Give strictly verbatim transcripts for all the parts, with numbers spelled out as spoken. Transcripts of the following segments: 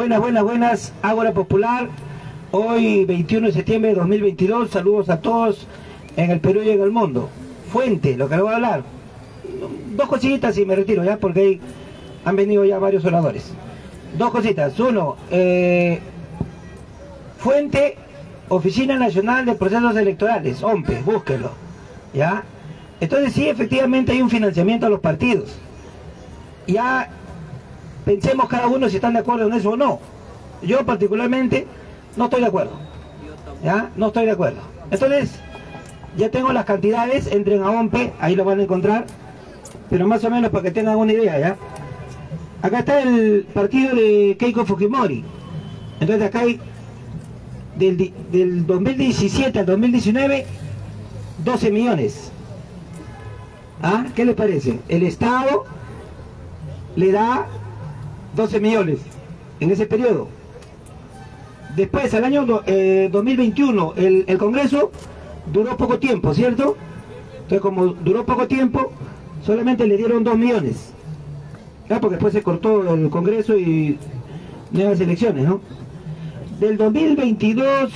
Buenas, buenas, buenas, Ágora Popular. Hoy, veintiuno de septiembre de dos mil veintidós, saludos a todos en el Perú y en el mundo. Fuente, lo que le voy a hablar. Dos cositas y me retiro ya, porque ahí han venido ya varios oradores. Dos cositas. Uno, eh, fuente, Oficina Nacional de Procesos Electorales, O M P E, búsquelo. ¿Ya? Entonces sí, efectivamente hay un financiamiento a los partidos. Ya pensemos cada uno si están de acuerdo en eso o no. Yo particularmente no estoy de acuerdo. ¿Ya? No estoy de acuerdo. Entonces, ya tengo las cantidades, entren a O M P E, ahí lo van a encontrar, pero más o menos para que tengan una idea, ¿ya? Acá está el partido de Keiko Fujimori. Entonces acá hay del, del dos mil diecisiete al dos mil diecinueve doce millones. ¿Ah? ¿Qué les parece? El Estado le da doce millones en ese periodo. Después, al año eh, dos mil veintiuno, el, el Congreso duró poco tiempo, ¿cierto? Entonces, como duró poco tiempo, solamente le dieron dos millones. ¿Ya? Porque después se cortó el Congreso y nuevas elecciones, ¿no? Del dos mil veintidós,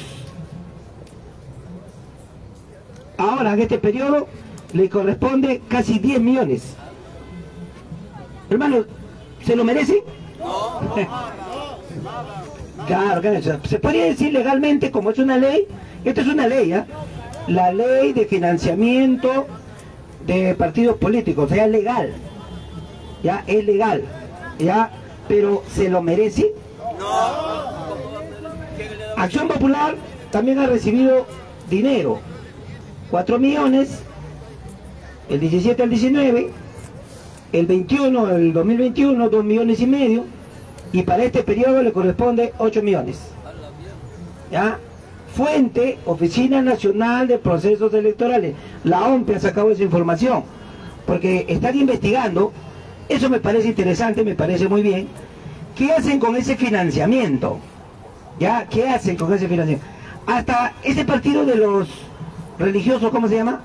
ahora en este periodo, le corresponde casi diez millones. Hermano, ¿se lo merece? No, no, no. Claro, claro, se podría decir legalmente, como es una ley, esto es una ley, ¿eh? La ley de financiamiento de partidos políticos, o sea, es legal, ya, es legal, ya, pero ¿se lo merece? No. Acción Popular también ha recibido dinero, cuatro millones, el diecisiete al diecinueve, el veintiuno, el dos mil veintiuno, dos millones y medio, y para este periodo le corresponde ocho millones. ¿Ya? Fuente, Oficina Nacional de Procesos Electorales. La O M P E ha sacado esa información, porque están investigando, eso me parece interesante, me parece muy bien. ¿Qué hacen con ese financiamiento? ¿Ya? ¿Qué hacen con ese financiamiento? Hasta ese partido de los religiosos, ¿cómo se llama?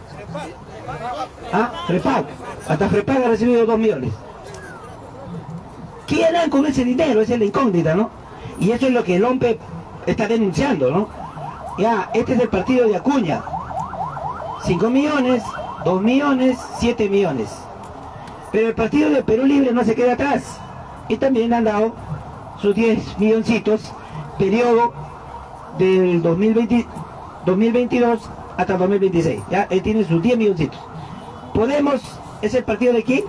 Ah, FREPAC. Hasta FREPAC ha recibido dos millones. ¿Qué harán con ese dinero? Esa es la incógnita, ¿no? Y eso es lo que el O M P E está denunciando, ¿no? Ya, este es el partido de Acuña. cinco millones, dos millones, siete millones. Pero el partido de Perú Libre no se queda atrás. Y también han dado sus diez milloncitos, periodo del dos mil veinte, dos mil veintidós hasta dos mil veintiséis. Ya, él tiene sus diez milloncitos. Podemos, ¿es el partido de quién?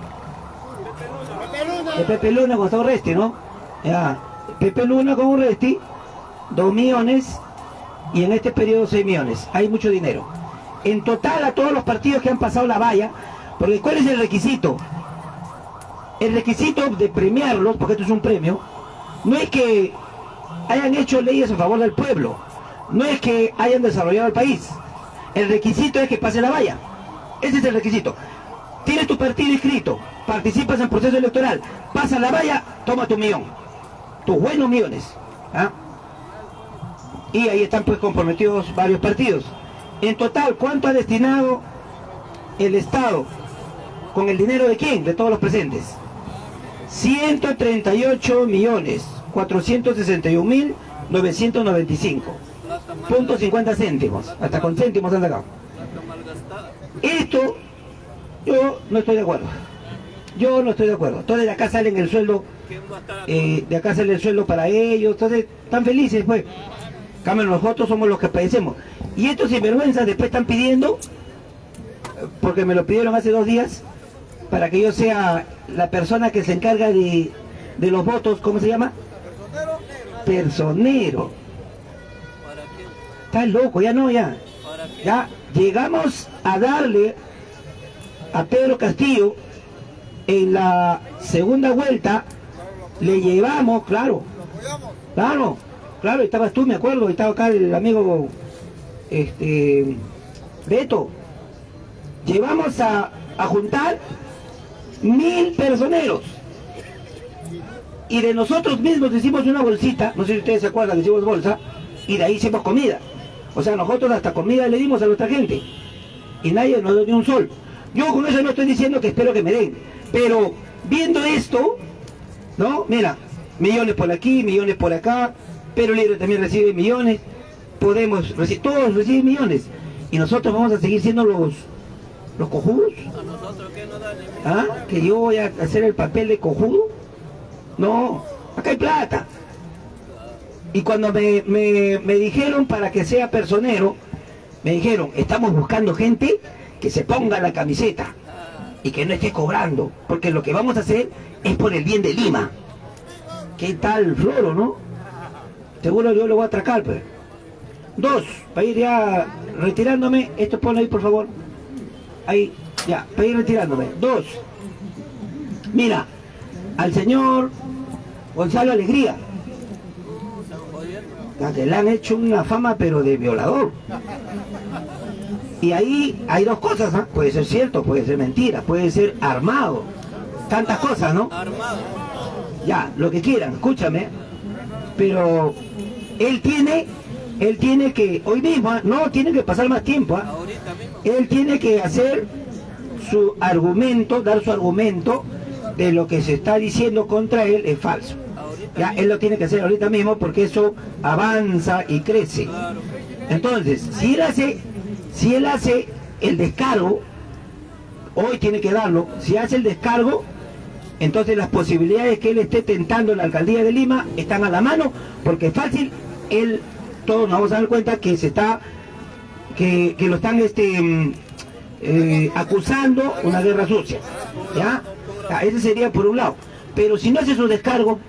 De Pepe Luna con Gustavo Urresti, ¿no? Ya, Pepe Luna con Urresti, dos millones, y en este periodo seis millones. Hay mucho dinero. En total a todos los partidos que han pasado la valla, porque ¿cuál es el requisito? El requisito de premiarlos, porque esto es un premio, no es que hayan hecho leyes a favor del pueblo, no es que hayan desarrollado el país. El requisito es que pase la valla. Ese es el requisito. Tienes tu partido inscrito, participas en proceso electoral, pasa la valla, toma tu millón, tus buenos millones. ¿Ah? Y ahí están pues comprometidos varios partidos. En total, ¿cuánto ha destinado el Estado con el dinero de quién? De todos los presentes. ciento treinta y ocho millones cuatrocientos sesenta y un mil novecientos noventa y cinco punto cincuenta céntimos. Hasta con céntimos han sacado. Esto yo no estoy de acuerdo. Yo no estoy de acuerdo. Entonces de acá salen el sueldo, eh, de acá sale el sueldo para ellos. Entonces están felices pues. Cambio, nosotros somos los que padecemos. Y estos sinvergüenzas después están pidiendo, porque me lo pidieron hace dos días, para que yo sea la persona que se encarga de, de los votos, ¿cómo se llama? Personero. Está loco, ya no, ya. Ya llegamos a darle a Pedro Castillo en la segunda vuelta, le llevamos, claro, claro, claro, estabas tú, me acuerdo, estaba acá el amigo este Beto, llevamos a, a juntar mil personeros y de nosotros mismos hicimos una bolsita, no sé si ustedes se acuerdan que hicimos bolsa, y de ahí hicimos comida. O sea, nosotros hasta comida le dimos a nuestra gente y nadie nos dio ni un sol. Yo con eso no estoy diciendo que espero que me den, pero viendo esto, ¿no? Mira, millones por aquí, millones por acá, Perú Libre también recibe millones, Podemos, reci todos reciben millones, y nosotros vamos a seguir siendo los los cojudos. ¿A nosotros qué nos dan? ¿Ah? ¿Que yo voy a hacer el papel de cojudo? No, acá hay plata. Y cuando me, me, me dijeron para que sea personero, me dijeron, estamos buscando gente que se ponga la camiseta y que no esté cobrando, porque lo que vamos a hacer es por el bien de Lima. ¿Qué tal floro, no? Seguro yo lo voy a atracar, pues. Dos, para ir ya retirándome, esto ponlo ahí por favor. Ahí, ya, para ir retirándome. Dos, mira, al señor Gonzalo Alegría, que le han hecho una fama pero de violador. Y ahí hay dos cosas, ¿eh? Puede ser cierto, puede ser mentira, puede ser armado, tantas cosas, ¿no? Armado. Ya, lo que quieran, escúchame, pero él tiene, él tiene que, hoy mismo, ¿eh? No, tiene que pasar más tiempo, ¿eh? Ahorita mismo. Él tiene que hacer su argumento, dar su argumento de lo que se está diciendo contra él es falso. Ya, él lo tiene que hacer ahorita mismo porque eso avanza y crece. Claro. Entonces, si él hace, si él hace el descargo, hoy tiene que darlo, si hace el descargo, entonces las posibilidades que él esté tentando la alcaldía de Lima están a la mano, porque es fácil, él, todos nos vamos a dar cuenta que se está, que, que lo están este, eh, acusando una guerra sucia, ¿ya? Ah, ese sería por un lado, pero si no hace su descargo,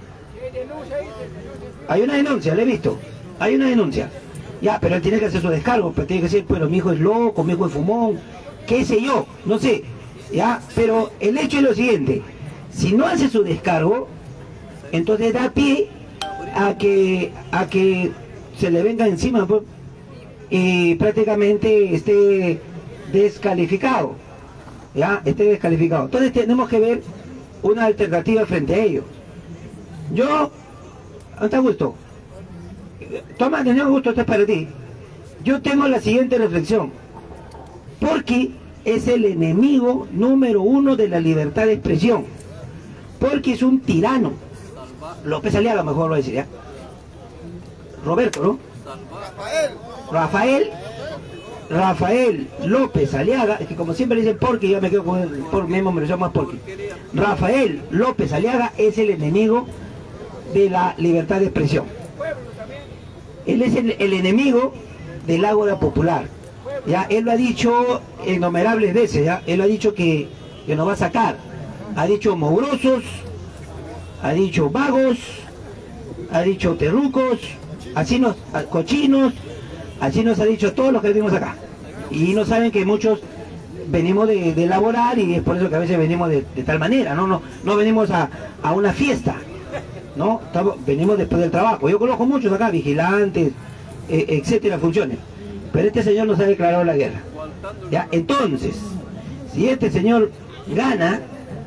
hay una denuncia, le he visto, hay una denuncia, ya, pero él tiene que hacer su descargo, pero tiene que decir, bueno, mi hijo es loco, mi hijo es fumón, qué sé yo, no sé, ya, pero el hecho es lo siguiente, si no hace su descargo, entonces da pie a que, a que se le venga encima, pues, y prácticamente esté descalificado, ya, esté descalificado. Entonces tenemos que ver una alternativa frente a ello. Yo, ¿dónde está Gusto? Toma, señor Gusto, esto es para ti. Yo tengo la siguiente reflexión. Porky es el enemigo número uno de la libertad de expresión. Porky es un tirano. López Aliaga, mejor lo decir, ¿ya? Roberto, ¿no? Rafael. Rafael López Aliaga, es que como siempre dicen Porky, yo me quedo con el por mismo, me lo llamo más Porky. Rafael López Aliaga es el enemigo de la libertad de expresión. Él es el, el enemigo del Ágora Popular. Ya, él lo ha dicho innumerables veces, ya, él ha dicho que, que nos va a sacar. Ha dicho mogrosos, ha dicho vagos, ha dicho terrucos, así nos, cochinos, así nos ha dicho todos los que venimos acá. Y no saben que muchos venimos de, de laborar y es por eso que a veces venimos de, de tal manera, no, no, no venimos a, a una fiesta. ¿No? Estamos, venimos después del trabajo. Yo conozco muchos acá, vigilantes, eh, etcétera, funciones. Pero este señor nos ha declarado la guerra. ¿Ya? Entonces, si este señor gana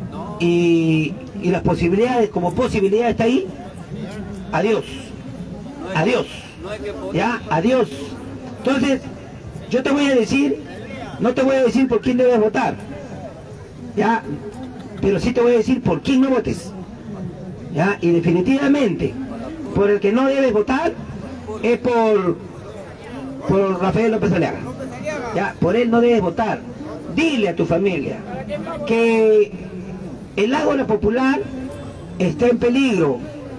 y, y las posibilidades, como posibilidad está ahí, adiós. Adiós. ¿Ya? Adiós. Entonces, yo te voy a decir, no te voy a decir por quién debes votar. ¿Ya? Pero sí te voy a decir por quién no votes. ¿Ya? Y definitivamente por el que no debes votar es por por Rafael López Aliaga. ¿Ya? Por él no debes votar. Dile a tu familia que el Ágora Popular está en peligro.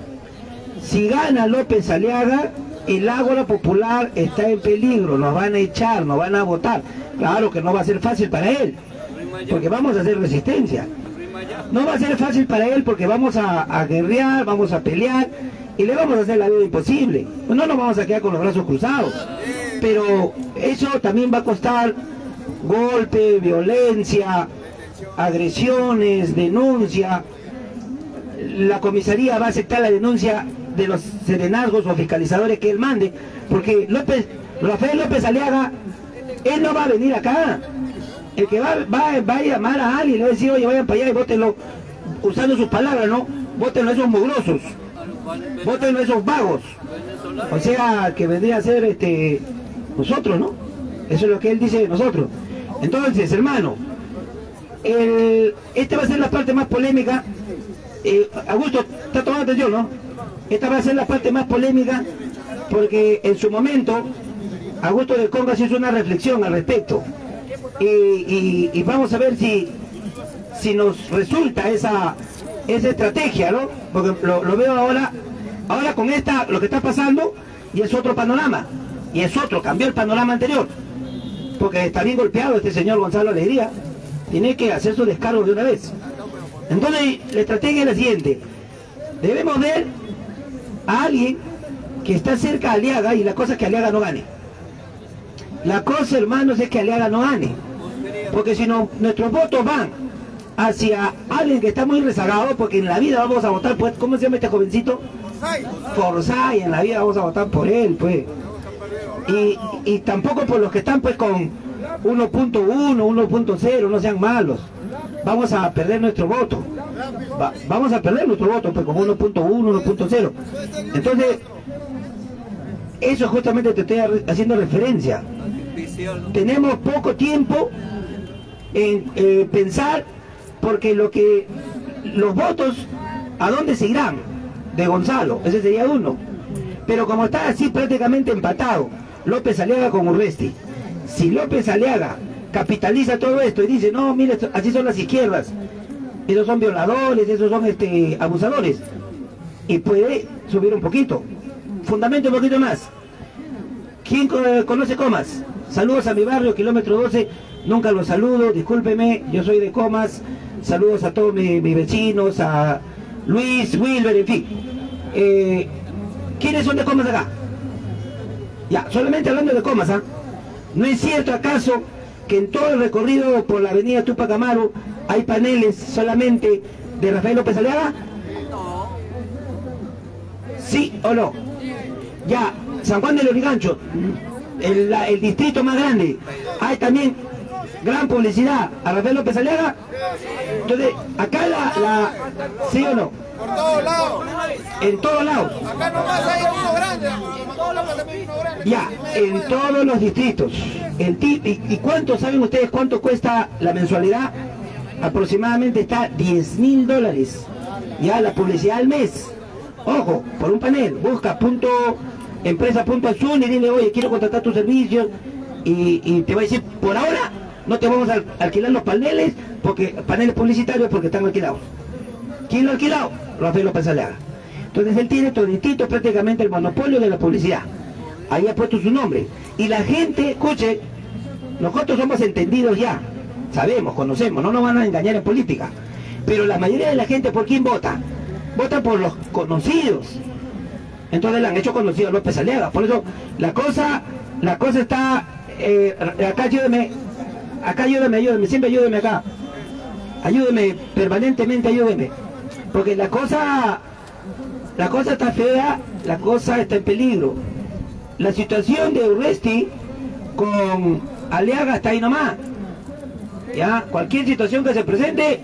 Si gana López Aliaga, el Ágora Popular está en peligro, nos van a echar, nos van a votar. Claro que no va a ser fácil para él, porque vamos a hacer resistencia. No va a ser fácil para él porque vamos a, a guerrear, vamos a pelear y le vamos a hacer la vida imposible. No nos vamos a quedar con los brazos cruzados. Pero eso también va a costar golpe, violencia, agresiones, denuncia. La comisaría va a aceptar la denuncia de los serenazgos o fiscalizadores que él mande, porque López, Rafael López Aliaga, él no va a venir acá. El que va, va, va a llamar a alguien, le va a decir, oye, vayan para allá y votenlo, usando sus palabras, ¿no? Votenlo a esos mugrosos, votenlo a esos vagos. O sea, que vendría a ser este nosotros, ¿no? Eso es lo que él dice de nosotros. Entonces, hermano, el, este va a ser la parte más polémica. Eh, Augusto, está tomando atención, ¿no? esta va a ser la parte más polémica, porque en su momento Augusto de Congas hizo una reflexión al respecto. Y, y, y vamos a ver si, si nos resulta esa, esa estrategia, ¿no? Porque lo, lo veo ahora, ahora con esta, lo que está pasando, y es otro panorama, y es otro, cambió el panorama anterior, porque está bien golpeado este señor Gonzalo Alegría, tiene que hacer su descargo de una vez. Entonces la estrategia es la siguiente: debemos ver a alguien que está cerca de Aliaga, y la cosa es que Aliaga no gane. La cosa, hermanos, es que Aliaga no gane, porque si no, nuestros votos van hacia alguien que está muy rezagado, porque en la vida vamos a votar, pues, ¿cómo se llama este jovencito? Forsyth, en la vida vamos a votar por él, pues. Y, y tampoco por los que están, pues, con uno punto uno, uno punto cero, no sean malos. Vamos a perder nuestro voto. Va, vamos a perder nuestro voto, pues, con uno punto uno, uno punto cero. Entonces, eso justamente te estoy haciendo referencia. Tenemos poco tiempo en eh, pensar, porque lo que los votos, ¿a dónde se irán? De Gonzalo, ese sería uno. Pero como está así prácticamente empatado López Aliaga con Urresti, si López Aliaga capitaliza todo esto y dice, no, mire, así son las izquierdas, esos son violadores, esos son este abusadores, y puede subir un poquito, fundamento un poquito más. ¿Quién conoce Comas? Saludos a mi barrio, kilómetro doce, nunca los saludo, discúlpeme, yo soy de Comas. Saludos a todos mis, mis vecinos, a Luis, Wilber, en fin. Eh, ¿Quiénes son de Comas acá? Ya, solamente hablando de Comas, ¿ah? ¿No es cierto acaso que en todo el recorrido por la avenida Tupac Amaru hay paneles solamente de Rafael López Aliaga? ¿Sí o no? Ya, San Juan del Lurigancho, el, la, el distrito más grande, hay también gran publicidad a Rafael López Aliaga. Entonces, acá la, la... ¿sí o no? Por todos lados. En todos lados. Acá nomás hay uno grande. En todos lados también hay uno grande. Ya, en todos los distritos. El tip, y, ¿Y cuánto saben ustedes cuánto cuesta la mensualidad? Aproximadamente está diez mil dólares. Ya, la publicidad al mes. Ojo, por un panel. Busca punto empresa punto azul y dile, oye, quiero contratar tus servicios. Y, y te va a decir, por ahora no te vamos a alquilar los paneles, porque paneles publicitarios porque están alquilados. ¿Quién lo ha alquilado? Rafael López Aliaga. Entonces él tiene toditito prácticamente el monopolio de la publicidad. Ahí ha puesto su nombre. Y la gente, escuche, nosotros somos entendidos ya, sabemos, conocemos, no nos van a engañar en política. Pero la mayoría de la gente, ¿por quién vota? Vota por los conocidos. Entonces le han hecho conocido a López Aliaga. Por eso la cosa, la cosa está, eh, acá ayúdeme, acá ayúdeme, ayúdeme, siempre ayúdeme acá. Ayúdeme, permanentemente ayúdeme. Porque la cosa, la cosa está fea, la cosa está en peligro. La situación de Urresti con Aliaga está ahí nomás. Ya, cualquier situación que se presente,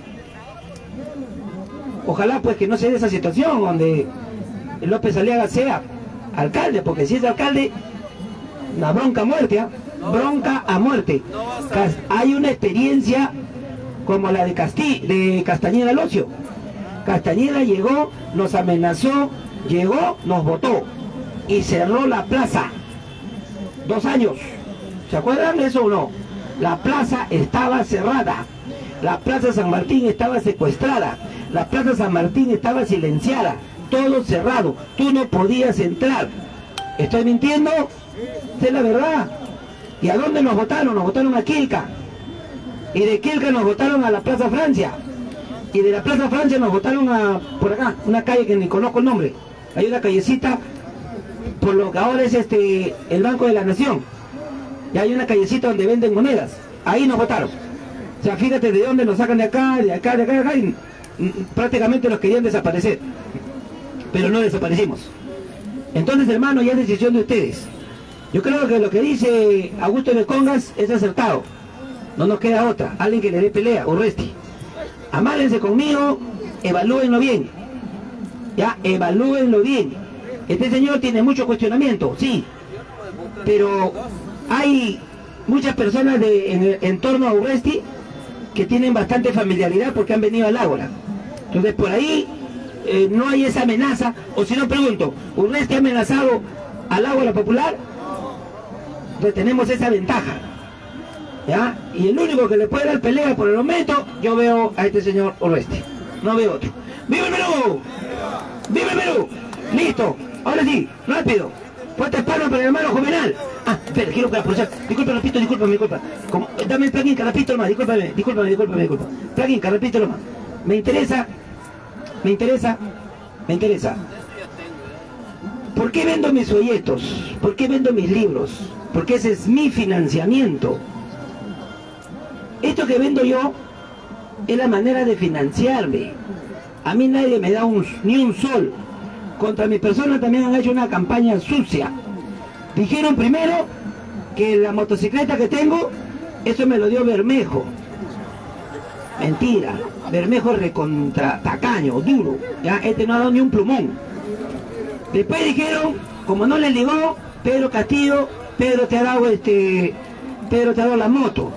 ojalá pues que no se dé esa situación donde López Aliaga sea alcalde, porque si es alcalde, una bronca a muerte, ¿eh? Bronca a muerte. Hay una experiencia como la de, Castí, de Castañeda Locio. Castañeda llegó, nos amenazó, llegó, nos votó y cerró la plaza. Dos años. ¿Se acuerdan de eso o no? La plaza estaba cerrada. La plaza San Martín estaba secuestrada. La plaza San Martín estaba silenciada. Todo cerrado. Tú no podías entrar. ¿Estoy mintiendo? Esa es la verdad. ¿Y a dónde nos votaron? Nos votaron a Quilca. Y de Quilca nos votaron a la Plaza Francia. Y de la Plaza Francia nos votaron a, por acá, una calle que ni conozco el nombre. Hay una callecita, por lo que ahora es este el Banco de la Nación. Y hay una callecita donde venden monedas. Ahí nos votaron. O sea, fíjate de dónde nos sacan de acá, de acá, de acá, de acá. Y prácticamente los querían desaparecer. Pero no desaparecimos. Entonces, hermano, ya es decisión de ustedes. Yo creo que lo que dice Augusto de Congas es acertado. No nos queda otra. Alguien que le dé pelea, Urresti. Amálense conmigo, evalúenlo bien. Ya, evalúenlo bien. Este señor tiene mucho cuestionamiento, sí. Pero hay muchas personas de, en, en torno a Urresti que tienen bastante familiaridad porque han venido al Ágora. Entonces por ahí eh, no hay esa amenaza, o si no pregunto, ¿Urresti ha amenazado al Ágora Popular? Entonces tenemos esa ventaja, ¿ya? Y el único que le puede dar pelea por el momento, yo veo a este señor Urresti, no veo otro. ¡Viva el Perú! ¡Viva el Perú! Listo, ahora sí, rápido. Fuerte palmas para el hermano Juvenal. Ah, espera, quiero aprovechar. Disculpa, repito, disculpa, disculpa. Como, dame el plugin, repito nomás, discúlpame, discúlpame, discúlpame, discúlpame. Plugin, repito nomás. Me interesa, me interesa, me interesa. ¿Por qué vendo mis folletos? ¿Por qué vendo mis libros? Porque ese es mi financiamiento. Esto que vendo yo es la manera de financiarme. A mí nadie me da un, ni un sol. Contra mi persona también han hecho una campaña sucia. Dijeron primero que la motocicleta que tengo, eso me lo dio Bermejo. Mentira. Bermejo recontra tacaño, duro. ¿Ya? Este no ha dado ni un plumón. Después dijeron, como no les ligó, Pedro Castillo, Pedro te ha dado este, Pedro te ha dado la moto.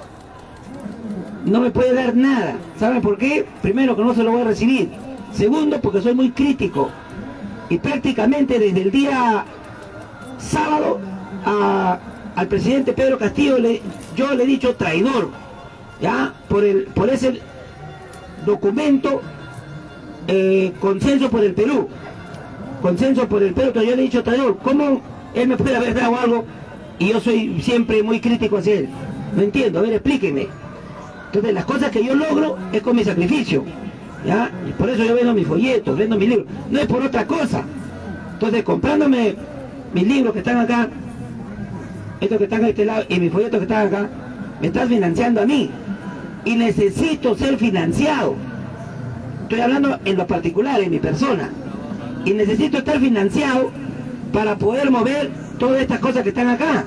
No me puede dar nada. ¿Saben por qué? Primero, que no se lo voy a recibir. Segundo, porque soy muy crítico. Y prácticamente desde el día sábado a, al presidente Pedro Castillo le, yo le he dicho traidor, ¿ya? Por, el, por ese documento, eh, consenso por el Perú, consenso por el Perú, que yo le he dicho traidor. ¿Cómo él me puede haber dado algo y yo soy siempre muy crítico hacia él? No entiendo, a ver, explíqueme. Entonces las cosas que yo logro es con mi sacrificio, ¿ya? Y por eso yo vendo mis folletos, vendo mis libros, no es por otra cosa. Entonces comprándome mis libros que están acá, estos que están a este lado y mis folletos que están acá, me estás financiando a mí y necesito ser financiado. Estoy hablando en lo particular, en mi persona, y necesito estar financiado para poder mover todas estas cosas que están acá.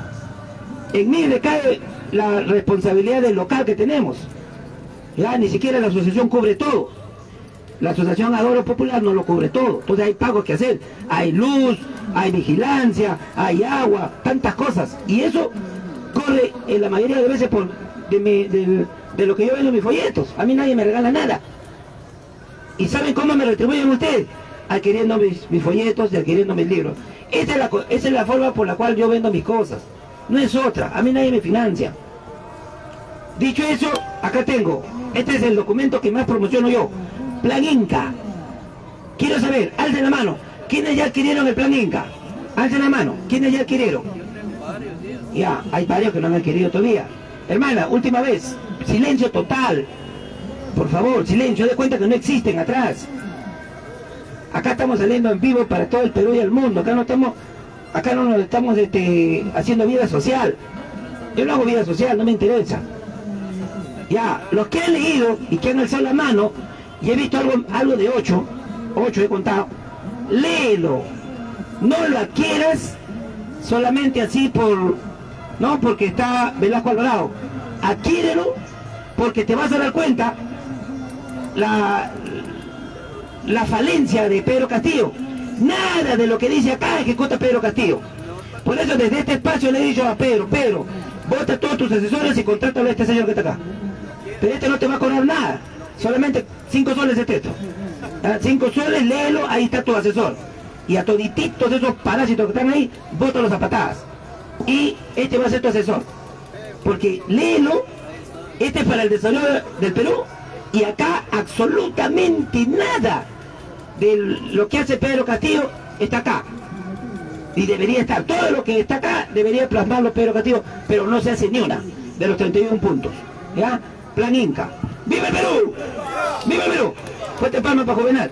En mí recae la responsabilidad del local que tenemos. Ya ni siquiera la asociación cubre todo. La asociación Ágora Popular no lo cubre todo. Entonces hay pagos que hacer. Hay luz, hay vigilancia, hay agua, tantas cosas. Y eso corre en la mayoría de veces por de, mi, de, de lo que yo vendo en mis folletos. A mí nadie me regala nada. ¿Y saben cómo me retribuyen ustedes? Adquiriendo mis, mis folletos y adquiriendo mis libros. Esa es, la, esa es la forma por la cual yo vendo mis cosas. No es otra. A mí nadie me financia. Dicho eso, acá tengo. Este es el documento que más promociono yo. Plan Inca. Quiero saber, alcen la mano. ¿Quiénes ya adquirieron el Plan Inca? Alcen la mano. ¿Quiénes ya adquirieron? Ya, hay varios que no han adquirido todavía. Hermana, última vez. Silencio total. Por favor, silencio. De cuenta que no existen atrás. Acá estamos saliendo en vivo para todo el Perú y el mundo. Acá no estamos, acá no nos estamos este, haciendo vida social. Yo no hago vida social, no me interesa. Ya, los que han leído y que han alzado la mano, y he visto algo, algo de ocho, ocho he contado, léelo, no lo adquieras solamente así por, no porque está Velasco Alvarado, adquiérelo porque te vas a dar cuenta la, la falencia de Pedro Castillo. Nada de lo que dice acá ejecuta Pedro Castillo. Por eso desde este espacio le he dicho a Pedro, Pedro, vota a todos tus asesores y contrátalo a este señor que está acá. Pero este no te va a cobrar nada, solamente cinco soles de texto. ¿Ah? Cinco soles, léelo, ahí está tu asesor. Y a todititos esos parásitos que están ahí, bótalos a patadas. Y este va a ser tu asesor. Porque léelo, este es para el desarrollo del Perú, y acá absolutamente nada de lo que hace Pedro Castillo está acá. Y debería estar, todo lo que está acá debería plasmarlo Pedro Castillo, pero no se hace ni una de los treinta y uno puntos. ¿Ya? Plan Inca. ¡Viva el Perú! ¡Viva el Perú! Fuerte palma para Juvenal.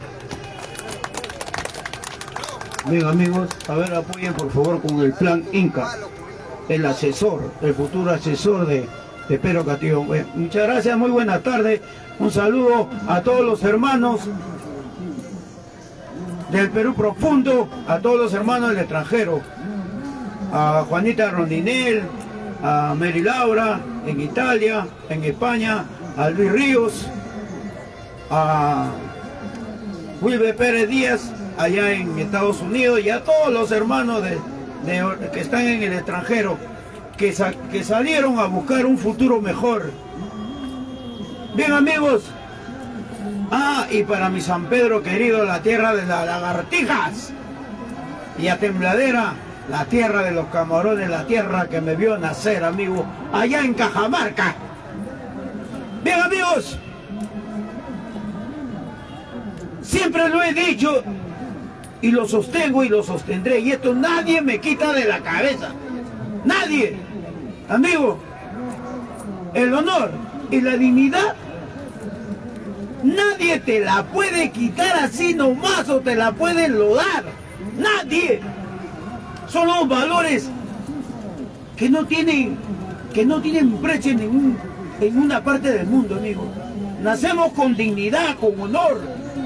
Bien, amigos, a ver, apoyen por favor con el Plan Inca, el asesor, el futuro asesor de, de Pedro Castillo. Bueno, muchas gracias, muy buena tarde. Un saludo a todos los hermanos del Perú profundo, a todos los hermanos del extranjero, a Juanita Rondinel, a Mary Laura en Italia, en España, a Luis Ríos, a Wilber Pérez Díaz allá en Estados Unidos, y a todos los hermanos de, de, que están en el extranjero, que, sa que salieron a buscar un futuro mejor. Bien, amigos, Ah, y para mi San Pedro querido, la tierra de las lagartijas. Y a Tembladera, la tierra de los camarones, la tierra que me vio nacer, amigo, allá en Cajamarca. Bien, amigos, siempre lo he dicho y lo sostengo y lo sostendré, y esto nadie me quita de la cabeza. Nadie. Amigo, el honor y la dignidad nadie te la puede quitar así nomás o te la puede lodar. Nadie. Son los valores que no tienen, que no tienen brecha en, ningún, en una parte del mundo, amigo. Nacemos con dignidad, con honor.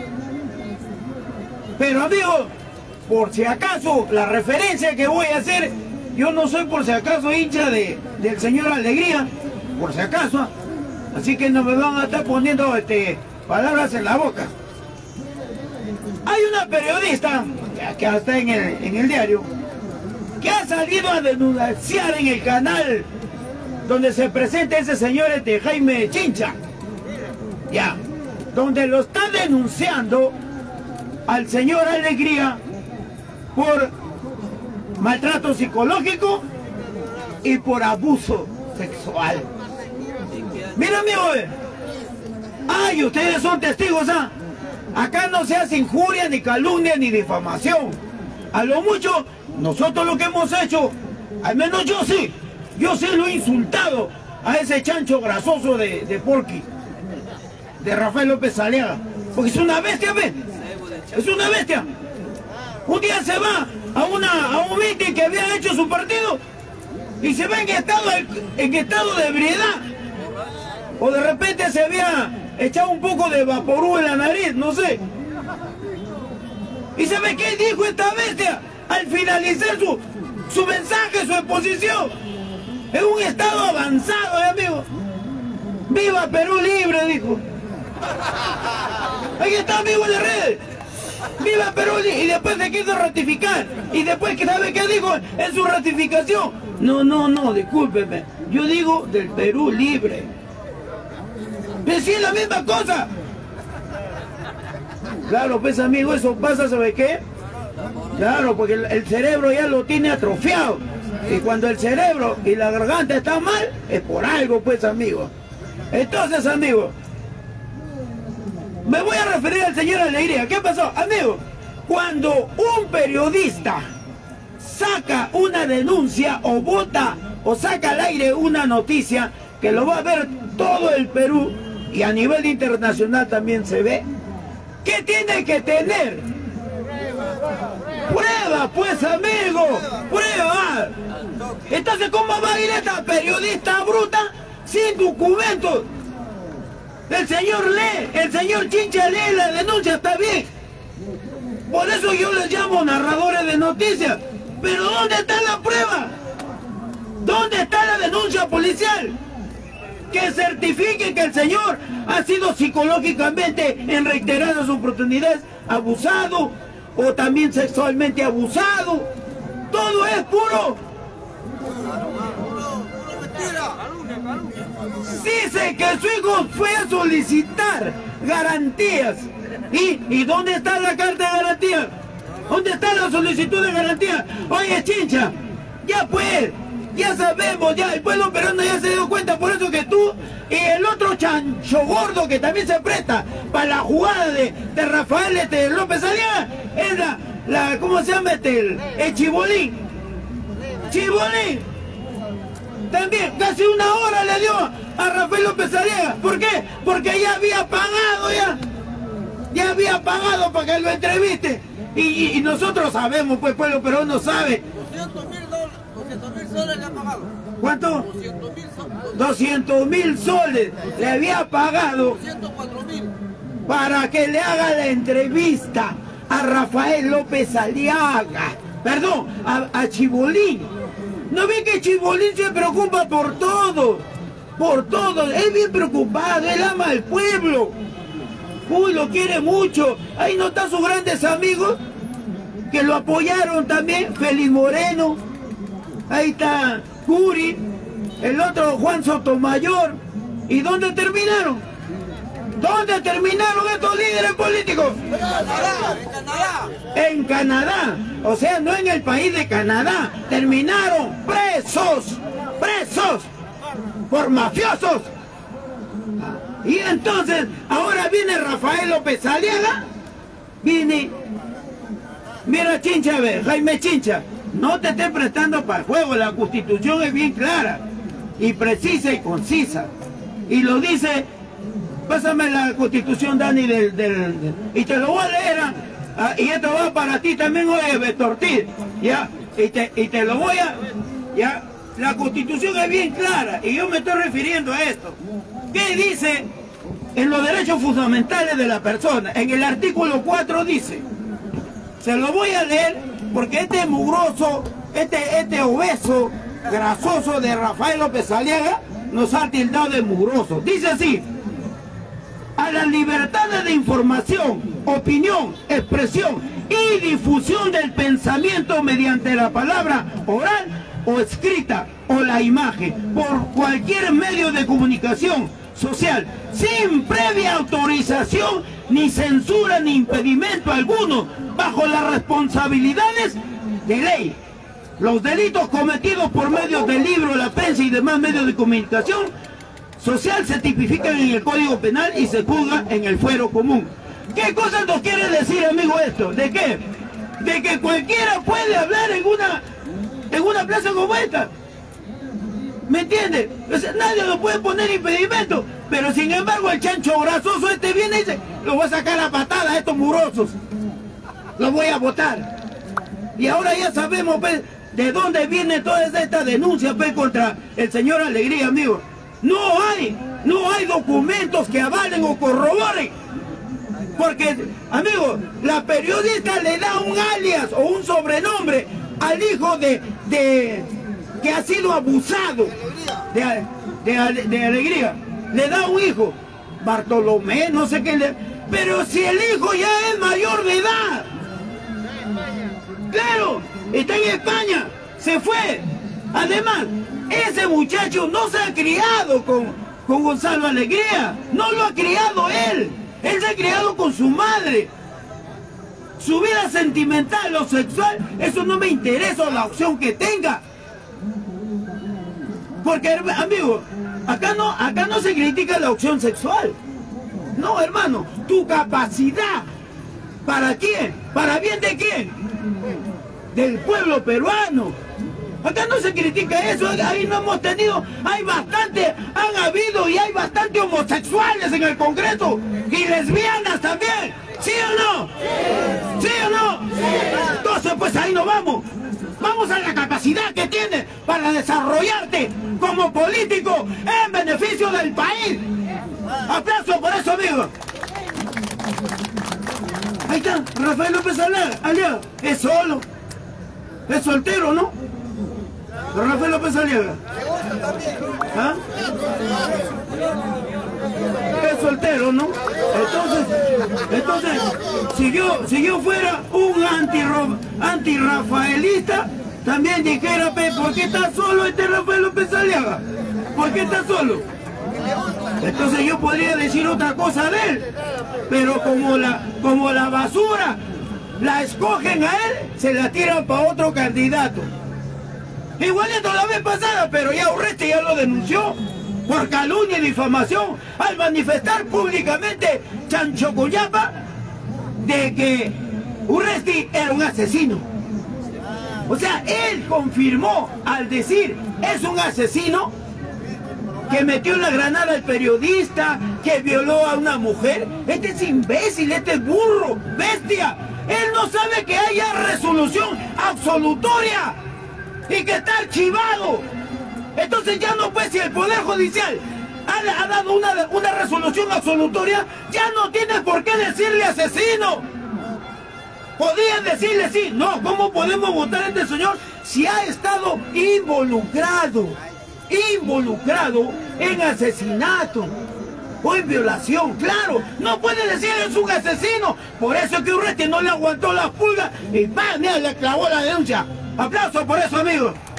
Pero, amigo, por si acaso, la referencia que voy a hacer, yo no soy por si acaso hincha de, del señor Alegría, por si acaso, así que no me van a estar poniendo este, palabras en la boca. Hay una periodista, que está en el, en el diario, que ha salido a denunciar en el canal donde se presenta ese señor este Jaime Chincha, ya, donde lo está denunciando al señor Alegría por maltrato psicológico y por abuso sexual. Mira, amigo, ay, ustedes son testigos, ¿ah? Acá no se hace injuria, ni calumnia, ni difamación. A lo mucho, nosotros lo que hemos hecho, al menos yo sí, yo sí lo he insultado a ese chancho grasoso de, de Porky, de Rafael López Aliaga, porque es una bestia, ¿ves? Es una bestia. Un día se va a, una, a un meeting que había hecho su partido y se ve en estado, en estado de ebriedad. O de repente se había echado un poco de vaporú en la nariz, no sé. ¿Y sabe qué dijo esta bestia al finalizar su, su mensaje, su exposición? En un estado avanzado, ¿eh, amigo? ¡Viva Perú Libre!, dijo. Ahí está, amigo, en las redes. ¡Viva Perú Libre! Y después se quiso ratificar. Y después, ¿sabe qué dijo en su ratificación? No, no, no, discúlpeme. Yo digo del Perú Libre. Decía la misma cosa. Claro, pues, amigo, eso pasa, ¿sabe qué? Claro, porque el, el cerebro ya lo tiene atrofiado. Y cuando el cerebro y la garganta están mal, es por algo, pues, amigo. Entonces, amigo, me voy a referir al señor Alegría. ¿Qué pasó? Amigo, cuando un periodista saca una denuncia o vota o saca al aire una noticia que lo va a ver todo el Perú y a nivel internacional también se ve, ¿qué tiene que tener? Prueba, pues, amigo, prueba. Entonces, ¿cómo va a ir esta periodista bruta sin documentos? El señor lee, el señor Chincha lee la denuncia, está bien. Por eso yo les llamo narradores de noticias. Pero ¿dónde está la prueba? ¿Dónde está la denuncia policial? Que certifique que el señor ha sido psicológicamente en reiteradas oportunidades abusado o también sexualmente abusado. Todo es puro. Dice que su hijo fue a solicitar garantías. ¿Y, ¿Y dónde está la carta de garantía? ¿Dónde está la solicitud de garantía? Oye, Chincha, ya pues, ya sabemos, ya el pueblo peruano ya se dio cuenta, por eso que tú y el otro chancho gordo que también se presta para la jugada de, de Rafael este, López Aliaga, es la, la, ¿cómo se llama este? El, el Chibolín. Chibolín. También casi una hora le dio a Rafael López Aliaga. ¿Por qué? Porque ya había pagado ya. Ya había pagado para que lo entreviste. Y, y, y nosotros sabemos, pues, pueblo peruano sabe. doscientos mil soles le ha pagado. ¿Cuánto? doscientos mil soles. doscientos mil soles le había pagado doscientos cuatro mil. para que le haga la entrevista a Rafael López Aliaga. Perdón, a, a Chibolín. ¿No ve que Chibolín se preocupa por todo? Por todo. Es bien preocupado, él ama al pueblo. Uy, lo quiere mucho. Ahí no están sus grandes amigos que lo apoyaron también. Félix Moreno. Ahí está Curi. El otro Juan Sotomayor. ¿Y dónde terminaron? ¿Dónde terminaron estos líderes políticos? En Canadá, en Canadá. En Canadá, o sea, no en el país de Canadá. Terminaron presos, presos, por mafiosos. Y entonces, ahora viene Rafael López Aliaga, viene, mira Chincha, a ver, Jaime Chincha, no te estés prestando para el juego, la Constitución es bien clara, y precisa y concisa, y lo dice, pásame la Constitución, Dani, del, del, del y te lo voy a leer, ah, y esto va para ti también, oye, Beto Ortiz, ya, y te, y te lo voy a, ya, la Constitución es bien clara, y yo me estoy refiriendo a esto. ¿Qué dice en los derechos fundamentales de la persona? En el artículo cuatro dice, se lo voy a leer porque este mugroso, este, este obeso, grasoso de Rafael López Aliaga nos ha tildado de mugroso. Dice así: a la libertad de información, opinión, expresión y difusión del pensamiento mediante la palabra oral o escrita o la imagen por cualquier medio de comunicación social, sin previa autorización, ni censura, ni impedimento alguno, bajo las responsabilidades de ley. Los delitos cometidos por medio del libro, la prensa y demás medios de comunicación social se tipifican en el Código Penal y se juzgan en el fuero común. ¿Qué cosa nos quiere decir, amigo, esto? ¿De qué? De que cualquiera puede hablar en una, en una plaza como esta. ¿Me entiende? O sea, nadie lo puede poner impedimento, pero sin embargo el chancho grasoso este viene y dice, lo voy a sacar a patadas a estos murosos, los voy a votar. Y ahora ya sabemos, pues, de dónde viene toda esta denuncia, pues, contra el señor Alegría, amigo. No hay, no hay documentos que avalen o corroboren, porque, amigo, la periodista le da un alias o un sobrenombre al hijo de... de que ha sido abusado de, de, de Alegría, le da un hijo, Bartolomé, no sé qué, le, pero si el hijo ya es mayor de edad, claro, está en España, se fue. Además, ese muchacho no se ha criado con, con Gonzalo Alegría, no lo ha criado él, él se ha criado con su madre. Su vida sentimental o sexual, eso no me interesa, la opción que tenga. Porque, amigo, acá no, acá no se critica la opción sexual. No, hermano, tu capacidad. ¿Para quién? ¿Para bien de quién? Del pueblo peruano. Acá no se critica eso, ahí no hemos tenido, hay bastante, han habido y hay bastante homosexuales en el Congreso y lesbianas también. ¿Sí o no? ¿Sí, ¿Sí o no? Sí. Entonces, pues ahí nos vamos. Vamos a la capacidad que tienes para desarrollarte como político en beneficio del país. Aplauso por eso, amigo. Ahí está, Rafael López Aliaga. Es solo. Es soltero, ¿no? Rafael López Aliaga. ¿Ah? Es soltero, ¿no? Entonces, entonces, si yo, si yo fuera un anti-rafaelista, también dijera, ¿por qué está solo este Rafael López Aliaga? ¿Por qué está solo? Entonces yo podría decir otra cosa de él, pero como la, como la basura la escogen a él, se la tiran para otro candidato. Igualito la vez pasada, pero ya Urresti ya lo denunció por calumnia y difamación al manifestar públicamente Chanchocuyapa de que Urresti era un asesino. O sea, él confirmó al decir es un asesino que metió la granada al periodista, que violó a una mujer. Este es imbécil, este es burro, bestia. Él no sabe que haya resolución absolutoria y que está archivado. Entonces ya no, pues, si el Poder Judicial ha, ha dado una, una resolución absolutoria, ya no tiene por qué decirle asesino. Podrían decirle sí, no, ¿cómo podemos votar a este señor si ha estado involucrado, involucrado en asesinato o en violación? Claro, no puede decir es un asesino. Por eso es que Urresti no le aguantó las pulgas y ¡pam! Mira, le clavó la denuncia. Aplauso por eso, amigos.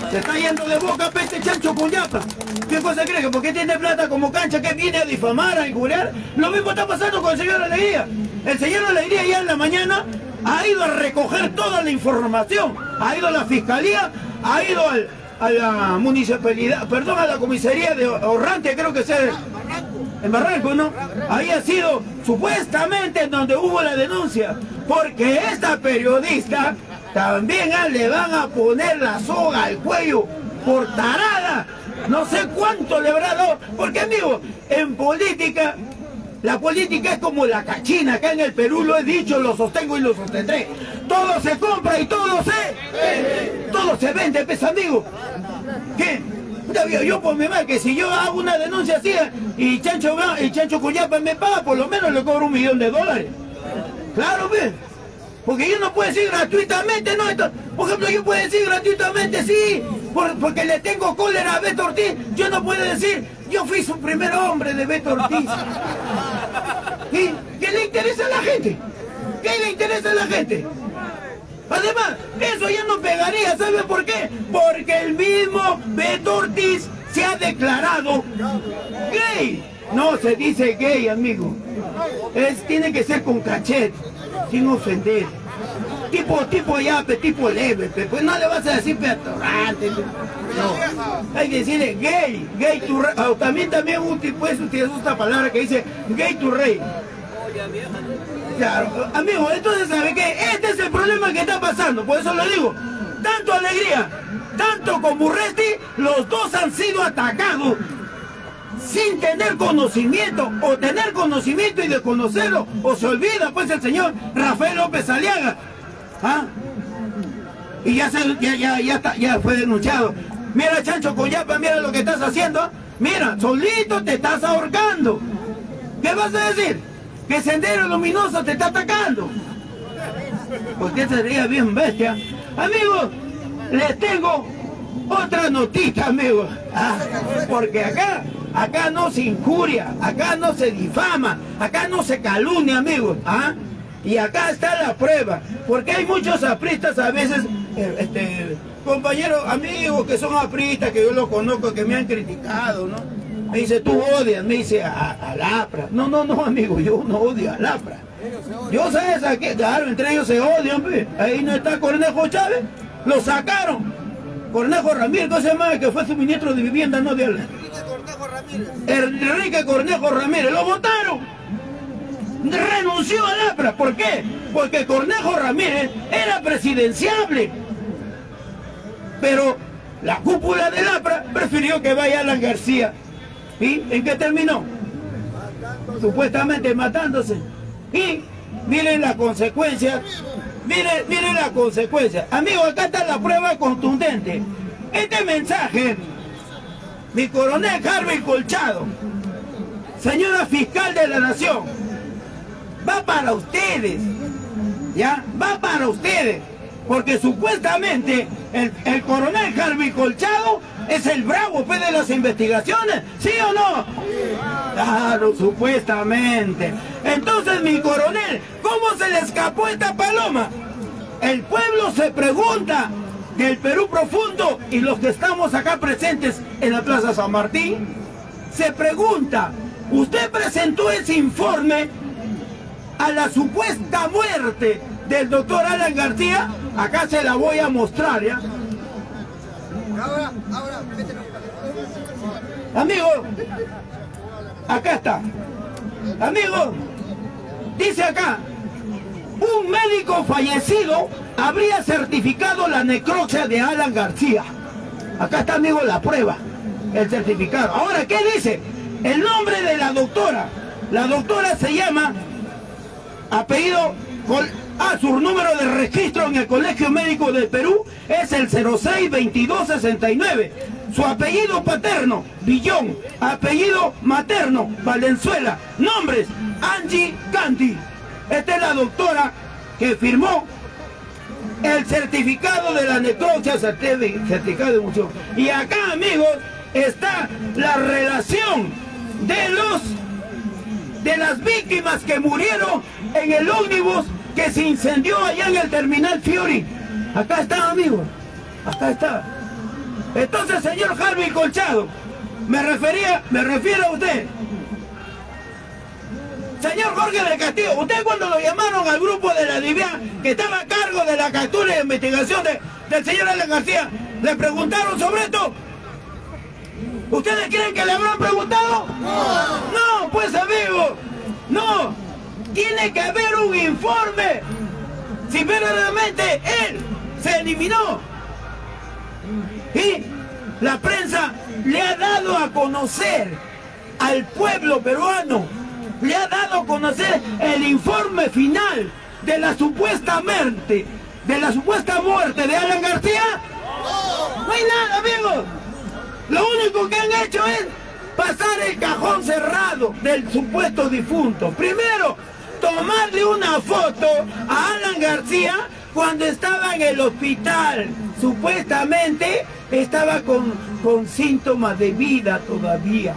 Se está yendo de boca peste Chancho Cuñapa. ¿Qué cosa cree? ¿Que porque tiene plata como cancha que viene a difamar, a injuriar? Lo mismo está pasando con el señor Alegría. El señor Alegría ya en la mañana ha ido a recoger toda la información. Ha ido a la fiscalía, ha ido al, a la municipalidad, perdón, a la comisaría de Orrante, creo que sea en Barranco, ¿no? Ahí ha sido supuestamente en donde hubo la denuncia. Porque esta periodista también ah, le van a poner la soga al cuello por tarada. No sé cuánto le habrá dado. Porque, amigo, en política, la política es como la cachina. Acá en el Perú lo he dicho, lo sostengo y lo sostendré. Todo se compra y todo se... Todo se vende, pues, amigo. ¿Qué? Yo, yo por mi madre, que si yo hago una denuncia así y Chancho, y Chancho Cuñapa me paga, por lo menos le cobro un millón de dólares. Claro, ¿ves? Porque yo no puedo decir gratuitamente, ¿no? Esto, por ejemplo, yo puedo decir gratuitamente, sí, por, porque le tengo cólera a Beto Ortiz. Yo no puedo decir, yo fui su primer hombre de Beto Ortiz. ¿Y qué le interesa a la gente? ¿Qué le interesa a la gente? Además, eso ya no pegaría, ¿sabe por qué? Porque el mismo Beto Ortiz se ha declarado gay. No se dice gay, amigo. Es, tiene que ser con cachet, sin ofender. Tipo, tipo ya, tipo leve, pues no le vas a decir peatorante. No, hay que decirle gay, gay tu rey. Oh, también, también puedes utilizar esta palabra que dice gay tu rey. Claro, amigo, entonces, ¿sabe qué? Este es el problema que está pasando, por eso lo digo. Tanto Alegría, tanto como Urresti, los dos han sido atacados sin tener conocimiento, o tener conocimiento y desconocerlo, o se olvida, pues, el señor Rafael López Aliaga. ¿Ah? Y ya, se, ya, ya, ya, está, ya fue denunciado. Mira, Chancho Cuñapa, mira lo que estás haciendo. Mira, solito te estás ahorcando. ¿Qué vas a decir? Que Sendero Luminoso te está atacando. Porque sería bien bestia. Amigos, les tengo otra notita, amigos. Ah, porque acá, acá no se injuria, acá no se difama, acá no se calumnia, amigos. ¿Ah? Y acá está la prueba. Porque hay muchos apristas a veces, eh, este, compañeros, amigos que son apristas, que yo los conozco, que me han criticado, ¿no? Me dice, tú odias, me dice, a, a Lapra. No, no, no, amigo, yo no odio a Lapra. Yo sé esa que, claro, entre ellos se odian, pues. Ahí no está Cornejo Chávez, lo sacaron. Cornejo Ramírez, ¿cómo se llama? Que fue su ministro de vivienda, no de él. Enrique Cornejo Ramírez, lo votaron. Renunció a Lapra, ¿por qué? Porque Cornejo Ramírez era presidenciable. Pero la cúpula de Lapra prefirió que vaya Alan García. ¿Y en qué terminó? Supuestamente matándose. Y miren las consecuencias. Miren, miren las consecuencias. Amigos, acá está la prueba contundente. Este mensaje, mi coronel Harvey Colchado, señora fiscal de la nación, va para ustedes. ¿Ya? Va para ustedes. Porque supuestamente el, el coronel Harvey Colchado es el bravo pues, de las investigaciones, ¿sí o no? Claro, supuestamente. Entonces, mi coronel, ¿cómo se le escapó esta paloma? El pueblo se pregunta, del Perú profundo y los que estamos acá presentes en la Plaza San Martín, se pregunta, ¿usted presentó ese informe a la supuesta muerte del doctor Alan García? Acá se la voy a mostrar, ¿ya? Ahora, ahora, mételo. Amigo, acá está. Amigo, dice acá, un médico fallecido habría certificado la necropsia de Alan García. Acá está, amigo, la prueba, el certificado. Ahora, ¿qué dice? El nombre de la doctora. La doctora se llama, apellido... Ah, su número de registro en el Colegio Médico del Perú es el cero seis veintidós sesenta y nueve. Su apellido paterno, Villón. Apellido materno, Valenzuela. Nombres, Angie Candy. Esta es la doctora que firmó el certificado de la necropsia, certificado de mucho. Y acá, amigos, está la relación de los de las víctimas que murieron en el ómnibus que se incendió allá en el terminal Fiori. Acá está, amigos. Acá está. Entonces, señor Harvey Colchado, me refería, me refiero a usted. Señor Jorge del Castillo, usted cuando lo llamaron al grupo de la DIVIAN, que estaba a cargo de la captura y investigación de, del señor Alan García, ¿le preguntaron sobre esto? ¿Ustedes creen que le habrán preguntado? No, no, pues amigo, no. Tiene que haber un informe si verdaderamente él se eliminó. Y la prensa le ha dado a conocer al pueblo peruano, le ha dado a conocer el informe final de la supuesta muerte, de la supuesta muerte de Alan García. No hay nada, amigos. Lo único que han hecho es pasar el cajón cerrado del supuesto difunto. Primero, tomarle una foto a Alan García cuando estaba en el hospital. Supuestamente estaba con, con síntomas de vida todavía.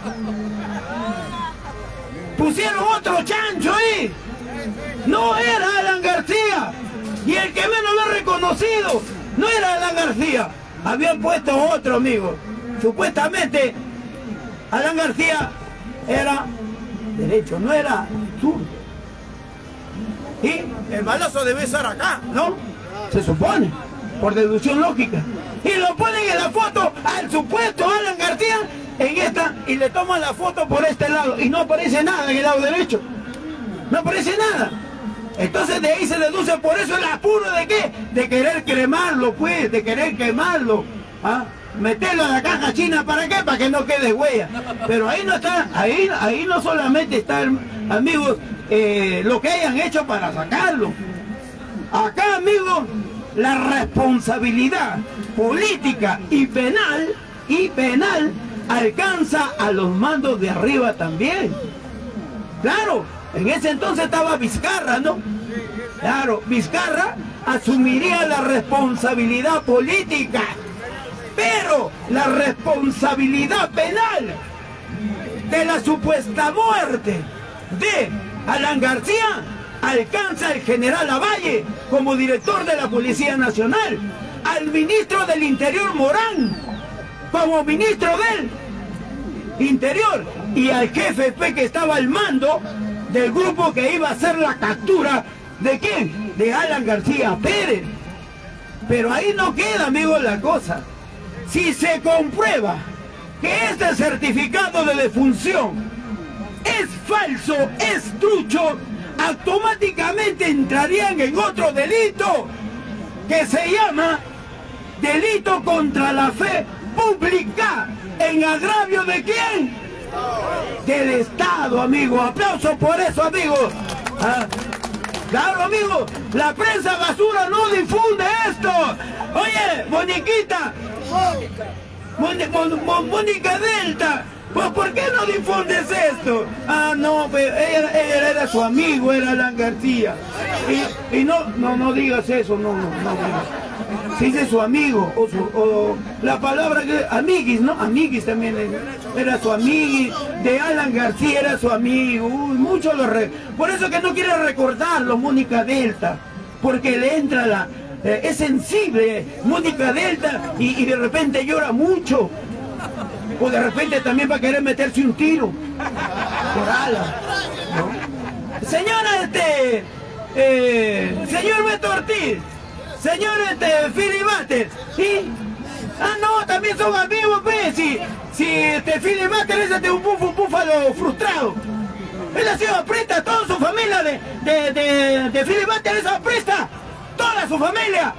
Pusieron otro chancho ahí. No era Alan García. Y el que menos lo ha reconocido no era Alan García. Habían puesto otro, amigo. Supuestamente Alan García era derecho, no era zurdo. Y el balazo debe estar acá, ¿no? Se supone, por deducción lógica. Y lo ponen en la foto al supuesto Alan García en esta, y le toman la foto por este lado y no aparece nada en el lado derecho. No aparece nada. Entonces de ahí se deduce, por eso el apuro de qué, de querer cremarlo, pues, de querer quemarlo, ¿ah? Meterlo en la caja china, ¿para qué? Para que no quede huella. Pero ahí no está, ahí, ahí no solamente está, amigos, eh, lo que hayan hecho para sacarlo. Acá, amigos, la responsabilidad política y penal, y penal, alcanza a los mandos de arriba también. Claro, en ese entonces estaba Vizcarra, ¿no? Claro, Vizcarra asumiría la responsabilidad política, pero la responsabilidad penal de la supuesta muerte de Alan García alcanza el general Lavalle como director de la Policía Nacional, al ministro del Interior Morán como ministro del Interior y al jefe P que estaba al mando del grupo que iba a hacer la captura ¿de quién? De Alan García Pérez. Pero ahí no queda, amigos, la cosa. Si se comprueba que este certificado de defunción es falso, es trucho, automáticamente entrarían en otro delito que se llama delito contra la fe pública, en agravio ¿de quién? Del Estado, amigo. Aplauso por eso, amigo. ¿Ah? Claro, amigo, la prensa basura no difunde esto. Oye, Moniquita, Mónica, Mon, Mónica Delta, pues ¿por qué no difundes esto? Ah, no, pero ella, ella era su amigo, era Alan García. Y, y no, no, no digas eso, no, no, no digas. Se dice su amigo, o, su, o la palabra que, amiguis, ¿no? Amiguis también era su amiguis, de Alan García era su amigo, uy, mucho lo re... Por eso que no quiere recordarlo, Mónica Delta, porque le entra la... Eh, es sensible, Mónica Delta, y, y de repente llora mucho. O de repente también va a querer meterse un tiro por Alan, ¿no? Señora, este... Eh, señor Beto Ortiz, señor este, Filibaster, ¿sí? Ah, no, también son amigos, pues, si, si este Filibaster es este, un, búfalo, un búfalo frustrado. Él ha sido apresta, toda su familia de, de, de, de Filibaster es apresta, toda su familia.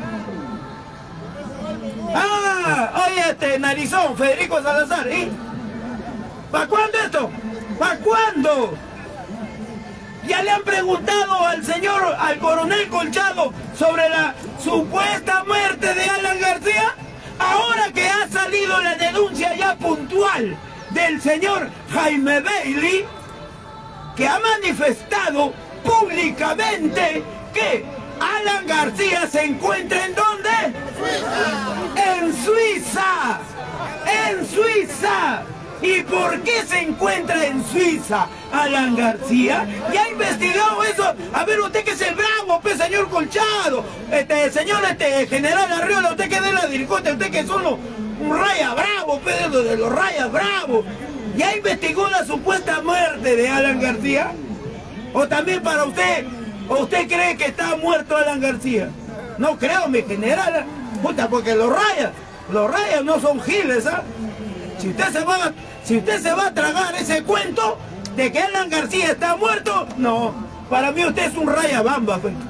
Ah, oye, este narizón, Federico Salazar, ¿eh? ¿Para cuándo esto? ¿Para cuándo? Ya le han preguntado al señor, al coronel Colchado, sobre la supuesta muerte de Alan García. Ahora que ha salido la denuncia ya puntual del señor Jaime Bailey, que ha manifestado públicamente que Alan García se encuentra ¿en dónde? En Suiza. En Suiza. ¿Y por qué se encuentra en Suiza Alan García? ¿Ya ha investigado eso? A ver, usted que es el bravo, pues, señor Colchado, este señor este general Arriola, usted que de la diricota, usted que son los, un raya bravo, Pedro, de los rayas bravos. ¿Ya investigó la supuesta muerte de Alan García? ¿O también para usted, o usted cree que está muerto Alan García? No creo, mi general, puta, porque los rayas, los rayas no son giles, ¿ah? Si usted se va a, si usted se va a tragar ese cuento de que Alan García está muerto, no, para mí usted es un raya bamba, pues.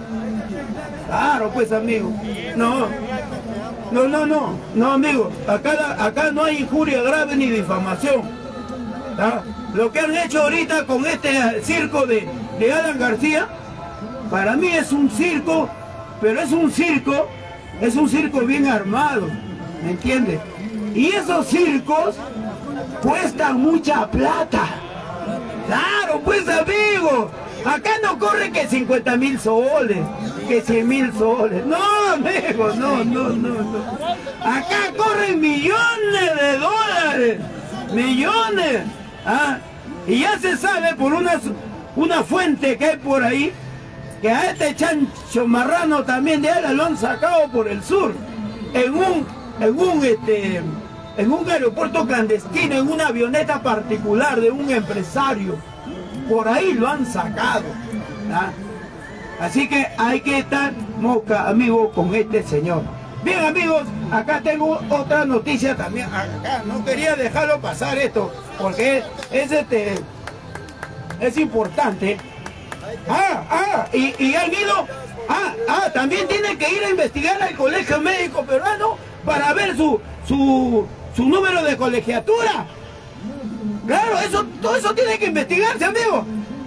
Claro, pues, amigo. No, no, no, no, no, amigo. Acá, acá no hay injuria grave ni difamación. ¿Ah? Lo que han hecho ahorita con este circo de, de Alan García, para mí es un circo, pero es un circo, es un circo bien armado, ¿me entiendes? Y esos circos cuestan mucha plata. Claro, pues, amigo. Acá no corre que cincuenta mil soles, que cien mil soles. No, amigo, no, no, no, no. Acá corren millones de dólares. Millones. ¿Ah? Y ya se sabe por una, una fuente que hay por ahí, que a este chancho marrano también de Ala lo han sacado por el sur, en un, en un, este, en un aeropuerto clandestino, en una avioneta particular de un empresario. Por ahí lo han sacado. ¿Ah? Así que hay que estar mosca, amigo, con este señor. Bien, amigos, acá tengo otra noticia también. Acá no quería dejarlo pasar esto, porque es este es importante. Ah, ah, y, y han ido. Ah, ah, también tienen que ir a investigar al Colegio Médico Peruano para ver su su su número de colegiatura. Claro, eso, todo eso tiene que investigarse, amigo.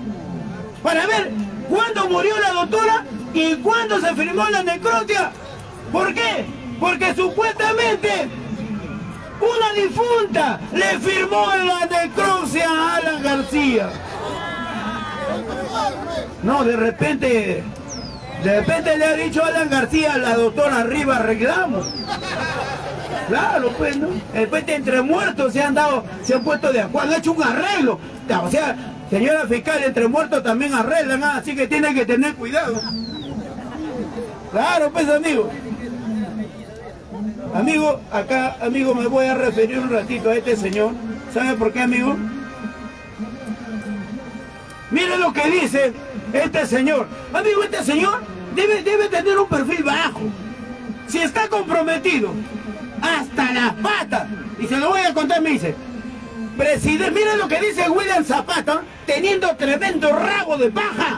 Para ver cuándo murió la doctora y cuándo se firmó la necropsia. ¿Por qué? Porque supuestamente una difunta le firmó la necropsia a Alan García. No, de repente, de repente le ha dicho a Alan García a la doctora, arriba arreglamos. Claro, pues, ¿no? De repente entre muertos se han dado, se han puesto de acuerdo, han hecho un arreglo. O sea, señora fiscal, entre muertos también arreglan, ¿ah? Así que tiene que tener cuidado. Claro, pues, amigo. Amigo, acá, amigo, me voy a referir un ratito a este señor. ¿Sabe por qué, amigo? Mire lo que dice este señor. Amigo, este señor debe, debe tener un perfil bajo. Si está comprometido hasta las patas, y se lo voy a contar, me dice, presidente, miren lo que dice William Zapata, teniendo tremendo rabo de paja.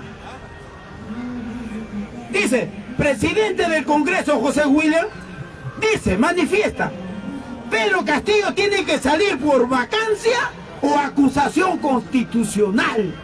Dice, presidente del Congreso, José William, dice, manifiesta, Pedro Castillo tiene que salir por vacancia o acusación constitucional.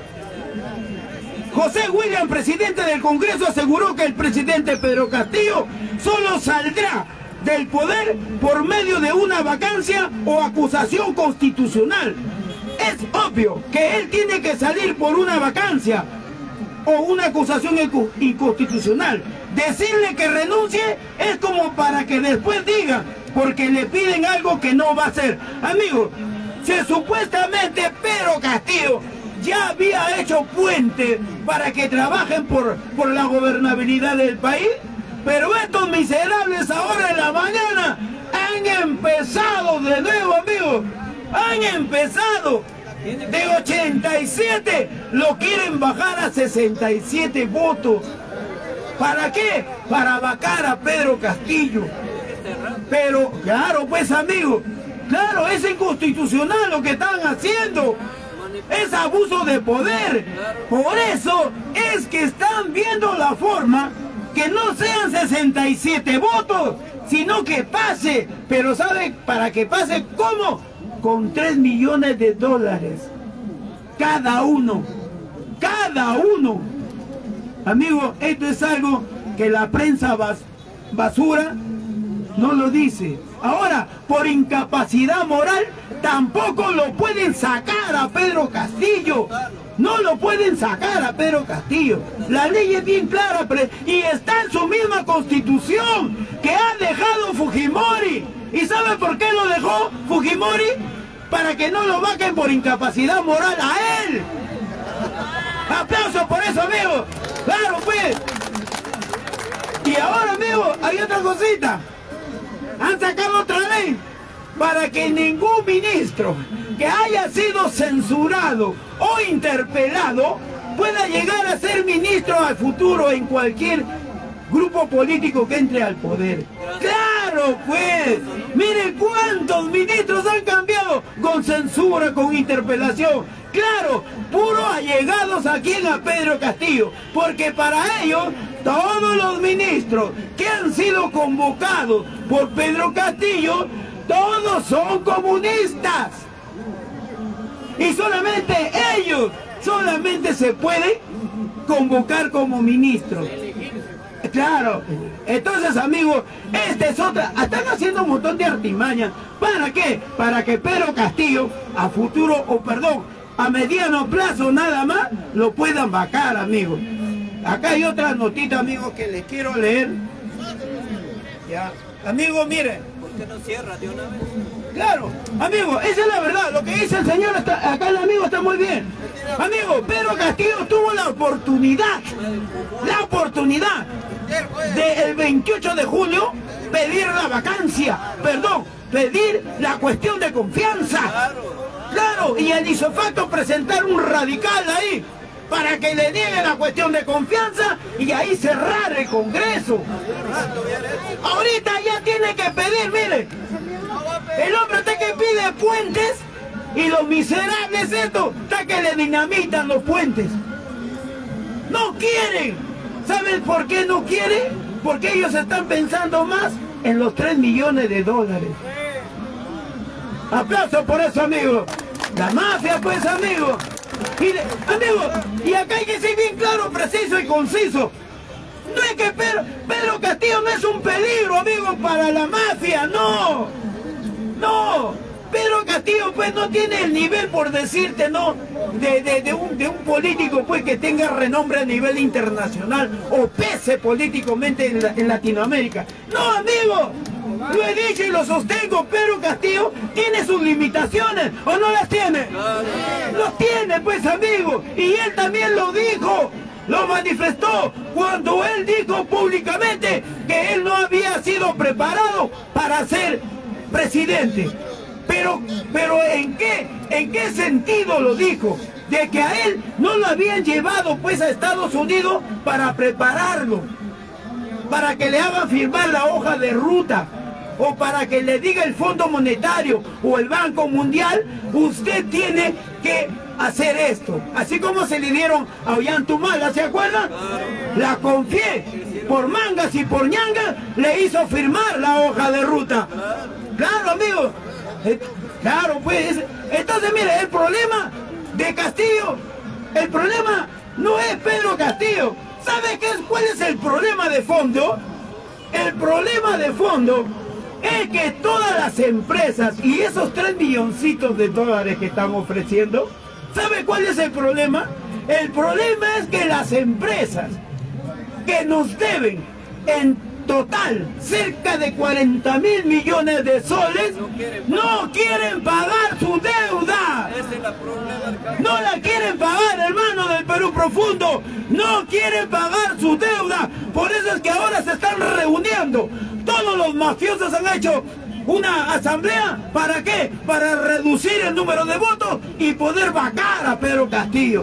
José William, presidente del Congreso, aseguró que el presidente Pedro Castillo solo saldrá del poder por medio de una vacancia o acusación constitucional. Es obvio que él tiene que salir por una vacancia o una acusación inconstitucional. Decirle que renuncie es como para que después diga, porque le piden algo que no va a hacer. Amigo, si supuestamente Pedro Castillo ya había hecho puente para que trabajen por, por la gobernabilidad del país, pero estos miserables ahora en la mañana han empezado de nuevo, amigos. Han empezado. De ochenta y siete lo quieren bajar a sesenta y siete votos. ¿Para qué? Para vacar a Pedro Castillo. Pero, claro, pues, amigos, claro, es inconstitucional lo que están haciendo. Es abuso de poder. Por eso es que están viendo la forma que no sean sesenta y siete votos, sino que pase. Pero ¿sabe para que pase cómo? Con tres millones de dólares. Cada uno. Cada uno. Amigo, esto es algo que la prensa bas basura no lo dice. Ahora, por incapacidad moral, tampoco lo pueden sacar a Pedro Castillo. No lo pueden sacar a Pedro Castillo. La ley es bien clara y está en su misma constitución que ha dejado Fujimori. ¿Y sabe por qué lo dejó Fujimori? Para que no lo vaquen por incapacidad moral a él. ¡Aplausos por eso, amigo! ¡Claro, pues! Y ahora, amigo, hay otra cosita. Han sacado otra ley para que ningún ministro que haya sido censurado o interpelado pueda llegar a ser ministro al futuro en cualquier grupo político que entre al poder. ¡Claro, pues! Miren cuántos ministros han cambiado con censura, con interpelación. ¡Claro! Puros allegados a quien, a Pedro Castillo. Porque para ellos, todos los ministros que han sido convocados por Pedro Castillo, todos son comunistas. Y solamente ellos, solamente se pueden convocar como ministros. Claro, entonces amigos, esta es otra, están haciendo un montón de artimañas. ¿Para qué? Para que Pedro Castillo a futuro, o perdón, a mediano plazo nada más, lo puedan vacar, amigos. Acá hay otra notita, amigos, que les quiero leer. Ya, amigos, miren. ¿Por qué no cierra de una vez? Claro, amigos, esa es la verdad, lo que dice el señor, está, acá el amigo está muy bien. Amigo, Pedro Castillo tuvo la oportunidad, la oportunidad de el veintiocho de julio pedir la vacancia, perdón, pedir la cuestión de confianza. Claro, y el isofacto presentar un radical ahí para que le niegue la cuestión de confianza y ahí cerrar el Congreso. Ahorita ya tiene que pedir, mire, el hombre está que pide puentes y los miserables estos está que le dinamitan los puentes. No quieren. ¿Saben por qué no quieren? Porque ellos están pensando más en los tres millones de dólares. Aplauso por eso, amigos. La mafia, pues, amigos. Y, amigos, y acá hay que ser bien claro, preciso y conciso. No es que Pedro, Pedro Castillo no es un peligro, amigos, para la mafia, no. No. Pedro Castillo pues no tiene el nivel, por decirte, no, de, de, de, un, de un político pues que tenga renombre a nivel internacional o pese políticamente en, la, en Latinoamérica. No, amigo, lo he dicho y lo sostengo, Pedro Castillo tiene sus limitaciones, ¿o no las tiene? Los tiene, pues, amigo, y él también lo dijo. Lo manifestó cuando él dijo públicamente que él no había sido preparado para ser presidente. Pero, pero ¿en qué, en qué sentido lo dijo? De que a él no lo habían llevado pues a Estados Unidos para prepararlo, para que le hagan firmar la hoja de ruta, o para que le diga el Fondo Monetario o el Banco Mundial, usted tiene que hacer esto. Así como se le dieron a Ollantumala, ¿se acuerdan? La Confié, por mangas y por ñangas, le hizo firmar la hoja de ruta. Claro, amigo. Claro, pues, entonces mire, el problema de Castillo, el problema no es Pedro Castillo. ¿Sabe qué es, cuál es el problema de fondo? El problema de fondo es que todas las empresas y esos tres milloncitos de dólares que están ofreciendo, ¿sabe cuál es el problema? El problema es que las empresas que nos deben en total cerca de cuarenta mil millones de soles no quieren pagar su deuda. No la quieren pagar, hermano del Perú profundo. No quieren pagar su deuda. Por eso es que ahora se están reuniendo. Todos los mafiosos han hecho una asamblea. ¿Para qué? Para reducir el número de votos y poder vacar a Pedro Castillo.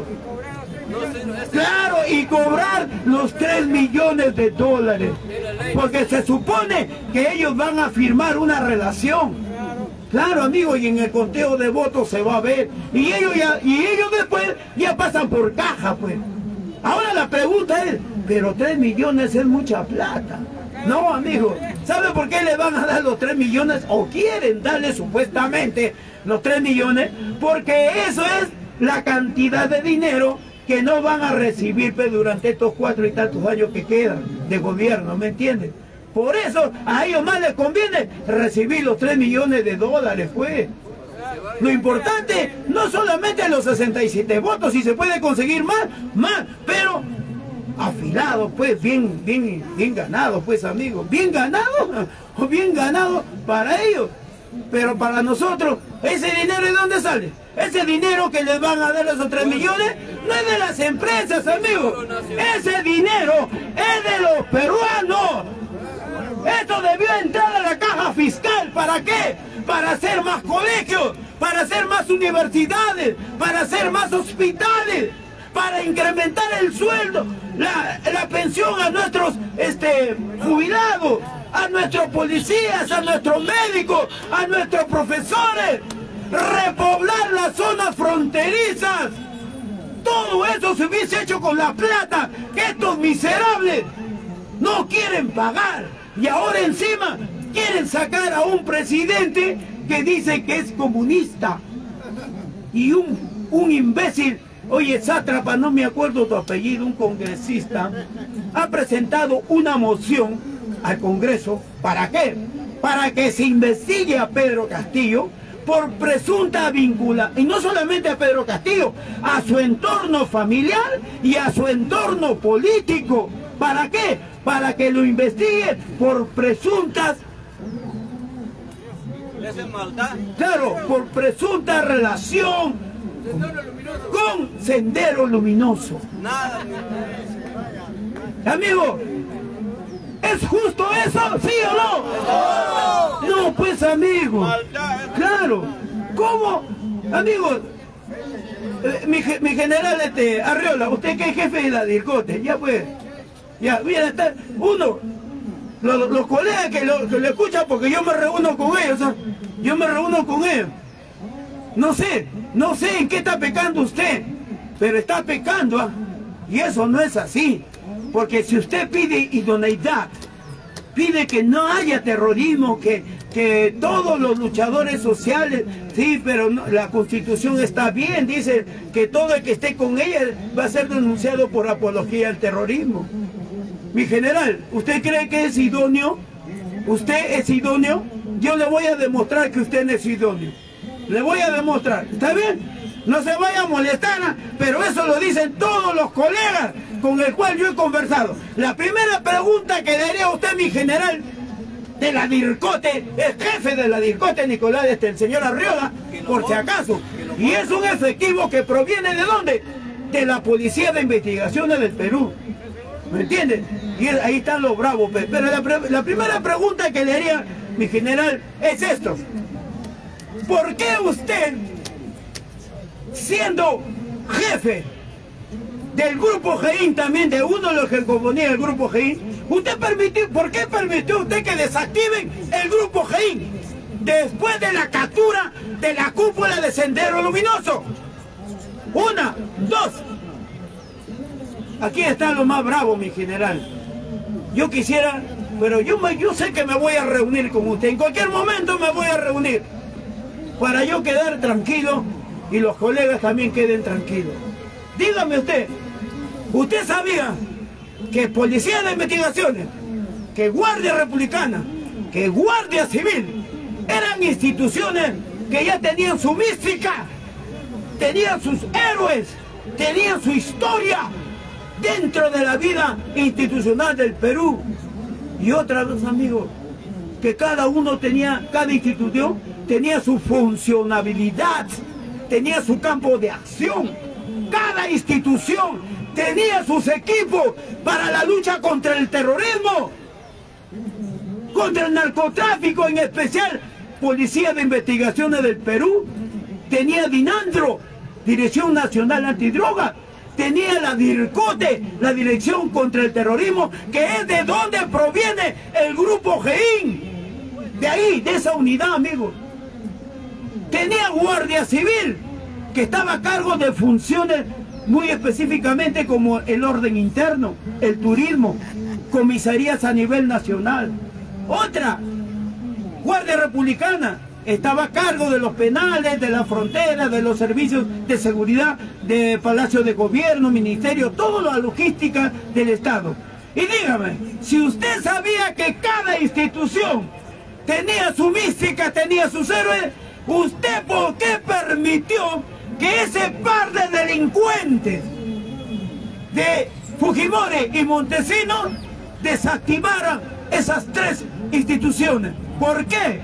Claro, y cobrar los tres millones de dólares. Porque se supone que ellos van a firmar una relación. Claro, amigo, y en el conteo de votos se va a ver. Y ellos, ya, y ellos después ya pasan por caja, pues. Ahora la pregunta es, pero tres millones es mucha plata. No, amigo, ¿sabe por qué le van a dar los tres millones? O quieren darle supuestamente los tres millones. Porque eso es la cantidad de dinero que no van a recibir pues, durante estos cuatro y tantos años que quedan de gobierno, ¿me entiendes? Por eso a ellos más les conviene recibir los tres millones de dólares, pues. Lo importante no solamente los sesenta y siete votos, si se puede conseguir más, más, pero afilados, pues, bien, bien, bien ganados, pues, amigos, bien ganados, o bien ganados para ellos. Pero para nosotros, ¿ese dinero de dónde sale? Ese dinero que les van a dar esos tres millones no es de las empresas, amigos. Ese dinero es de los peruanos. Esto debió entrar a la caja fiscal. ¿Para qué? para hacer más colegios, para hacer más universidades, para hacer más hospitales, para incrementar el sueldo, la, la pensión a nuestros este, jubilados, a nuestros policías, a nuestros médicos, a nuestros profesores, repoblar las zonas fronterizas. Todo eso se hubiese hecho con la plata que estos miserables no quieren pagar. Y ahora encima quieren sacar a un presidente que dice que es comunista. Y un, un imbécil, oye, sátrapa, no me acuerdo tu apellido, un congresista, ha presentado una moción al Congreso. ¿Para qué? Para que se investigue a Pedro Castillo por presunta vinculación, y no solamente a Pedro Castillo, a su entorno familiar y a su entorno político. ¿Para qué? Para que lo investigue por presuntas... Claro, por presunta relación con Sendero Luminoso. Amigo, ¿es justo eso? ¿Sí o no? No, pues amigo. Claro. ¿Cómo? Amigo, eh, mi, mi general este, Arriola, usted que es jefe de la DIRCOTE, ya pues, ya, mira, está, uno, los, los colegas que lo, que lo escuchan, porque yo me reúno con ellos, ¿sabes? Yo me reúno con ellos. No sé, no sé en qué está pecando usted, pero está pecando, ¿ah? Y eso no es así. Porque si usted pide idoneidad, pide que no haya terrorismo, que, que todos los luchadores sociales, sí, pero no, la Constitución está bien, dice que todo el que esté con ella va a ser denunciado por apología al terrorismo. Mi general, ¿usted cree que es idóneo? ¿Usted es idóneo? Yo le voy a demostrar que usted no es idóneo. Le voy a demostrar, ¿está bien? No se vaya a molestar, pero eso lo dicen todos los colegas con el cual yo he conversado. La primera pregunta que le haría a usted, mi general, de la DIRCOTE, el jefe de la DIRCOTE, Nicolás, este, el señor Arriola, por si acaso. Y es un efectivo que proviene ¿de dónde? De la Policía de Investigaciones del Perú. ¿Me entienden? Y ahí están los bravos. Pero la, la primera pregunta que le haría, mi general, es esto. ¿Por qué usted, siendo jefe del grupo Gein, también de uno de los que componía el grupo Gein, usted permitió, ¿por qué permitió usted que desactiven el grupo Gein después de la captura de la cúpula de Sendero Luminoso? Una, dos. Aquí está lo más bravo, mi general. Yo quisiera, pero yo, me, yo sé que me voy a reunir con usted. En cualquier momento me voy a reunir para yo quedar tranquilo y los colegas también queden tranquilos. Dígame usted, ¿usted sabía que Policía de Investigaciones, que Guardia Republicana, que Guardia Civil, eran instituciones que ya tenían su mística, tenían sus héroes, tenían su historia dentro de la vida institucional del Perú? Y otra vez, amigos, que cada uno tenía, cada institución tenía su funcionabilidad, tenía su campo de acción. Cada institución tenía sus equipos para la lucha contra el terrorismo, contra el narcotráfico, en especial Policía de Investigaciones del Perú, tenía DINANDRO, Dirección Nacional Antidroga, tenía la DIRCOTE, la Dirección contra el Terrorismo, que es de donde proviene el grupo Gein, de ahí, de esa unidad, amigos. Tenía Guardia Civil, que estaba a cargo de funciones muy específicamente como el orden interno, el turismo, comisarías a nivel nacional. Otra, Guardia Republicana, estaba a cargo de los penales, de la frontera, de los servicios de seguridad, de Palacio de Gobierno, Ministerio, toda la logística del Estado. Y dígame, si usted sabía que cada institución tenía su mística, tenía sus héroes, ¿usted por qué permitió que ese par de delincuentes de Fujimori y Montesinos desactivaran esas tres instituciones? ¿Por qué?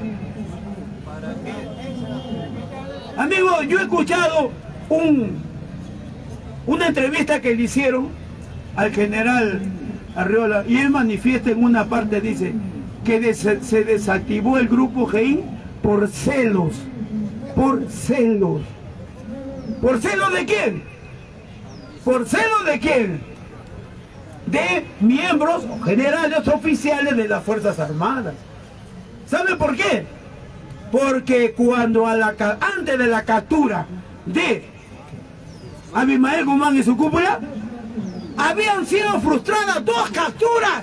Amigo, yo he escuchado un, una entrevista que le hicieron al general Arriola, y él manifiesta en una parte, dice que des, se desactivó el grupo Gein por celos, por celos. ¿Por celos de quién? ¿Por celos de quién? De miembros generales oficiales de las Fuerzas Armadas. ¿Sabe por qué? Porque cuando a la, antes de la captura de Abimael Guzmán y su cúpula, habían sido frustradas dos capturas.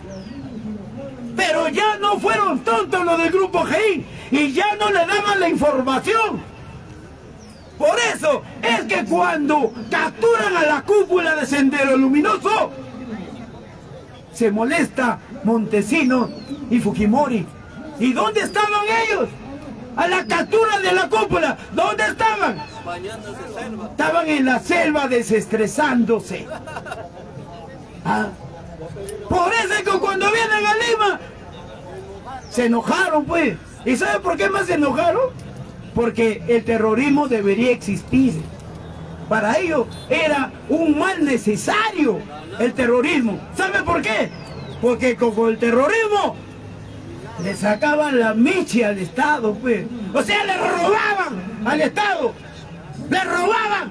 Pero ya no fueron tontos los del Grupo G I y ya no le daban la información. Por eso es que cuando capturan a la cúpula de Sendero Luminoso, se molesta Montesinos y Fujimori. ¿Y dónde estaban ellos? A la captura de la cúpula, ¿dónde estaban? Estaban en la selva desestresándose. ¿Ah? Por eso es que cuando vienen a Lima se enojaron, pues. ¿Y sabe por qué más se enojaron? Porque el terrorismo debería existir. Para ellos era un mal necesario el terrorismo. ¿Sabe por qué? Porque con el terrorismo le sacaban la micha al Estado, pues. O sea, le robaban al Estado. Le robaban.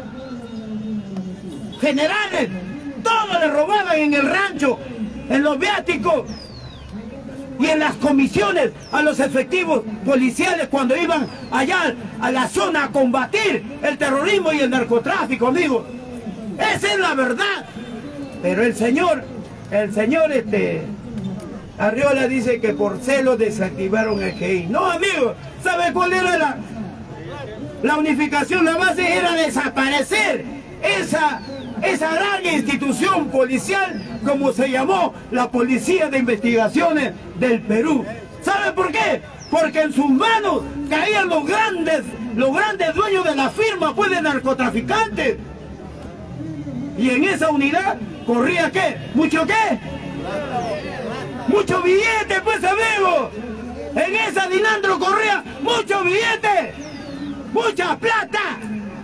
Generales, todo le robaban en el rancho, en los viáticos y en las comisiones a los efectivos policiales cuando iban allá a la zona a combatir el terrorismo y el narcotráfico, amigos. Esa es la verdad. Pero el señor, el señor este, Arriola dice que por celos desactivaron el G I. No, amigos, ¿sabe cuál era la, la unificación? La base era desaparecer esa, esa gran institución policial como se llamó la Policía de Investigaciones del Perú. ¿Sabe por qué? Porque en sus manos caían los grandes, los grandes dueños de la firma, pues, de narcotraficantes. Y en esa unidad corría ¿qué? ¿Mucho qué? Mucho billete, pues, amigos. En esa Dinandro corría mucho billete, mucha plata.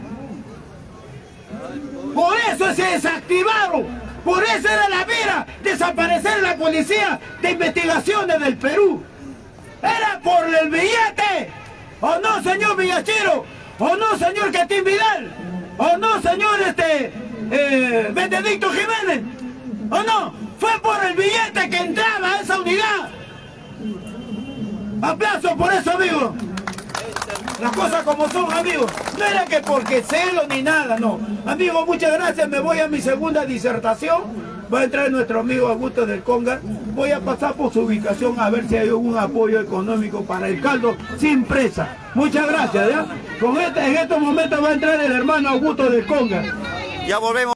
Por eso se desactivaron. Por eso era la mira, desaparecer la Policía de Investigaciones del Perú. Era por el billete. ¿O no, señor Villachiro? ¿O no, señor Quetín Vidal? ¿O no, señor este eh, Benedicto Jiménez? ¿O no? Fue por el billete que entraba a esa unidad. Aplausos por eso, amigos. Las cosas como son, amigos. No era que porque celo ni nada, no. Amigos, muchas gracias. Me voy a mi segunda disertación. Va a entrar nuestro amigo Augusto del Conga. Voy a pasar por su ubicación a ver si hay algún apoyo económico para el caldo sin presa. Muchas gracias, ¿ya? Con este, en estos momentos va a entrar el hermano Augusto del Conga. Ya volvemos.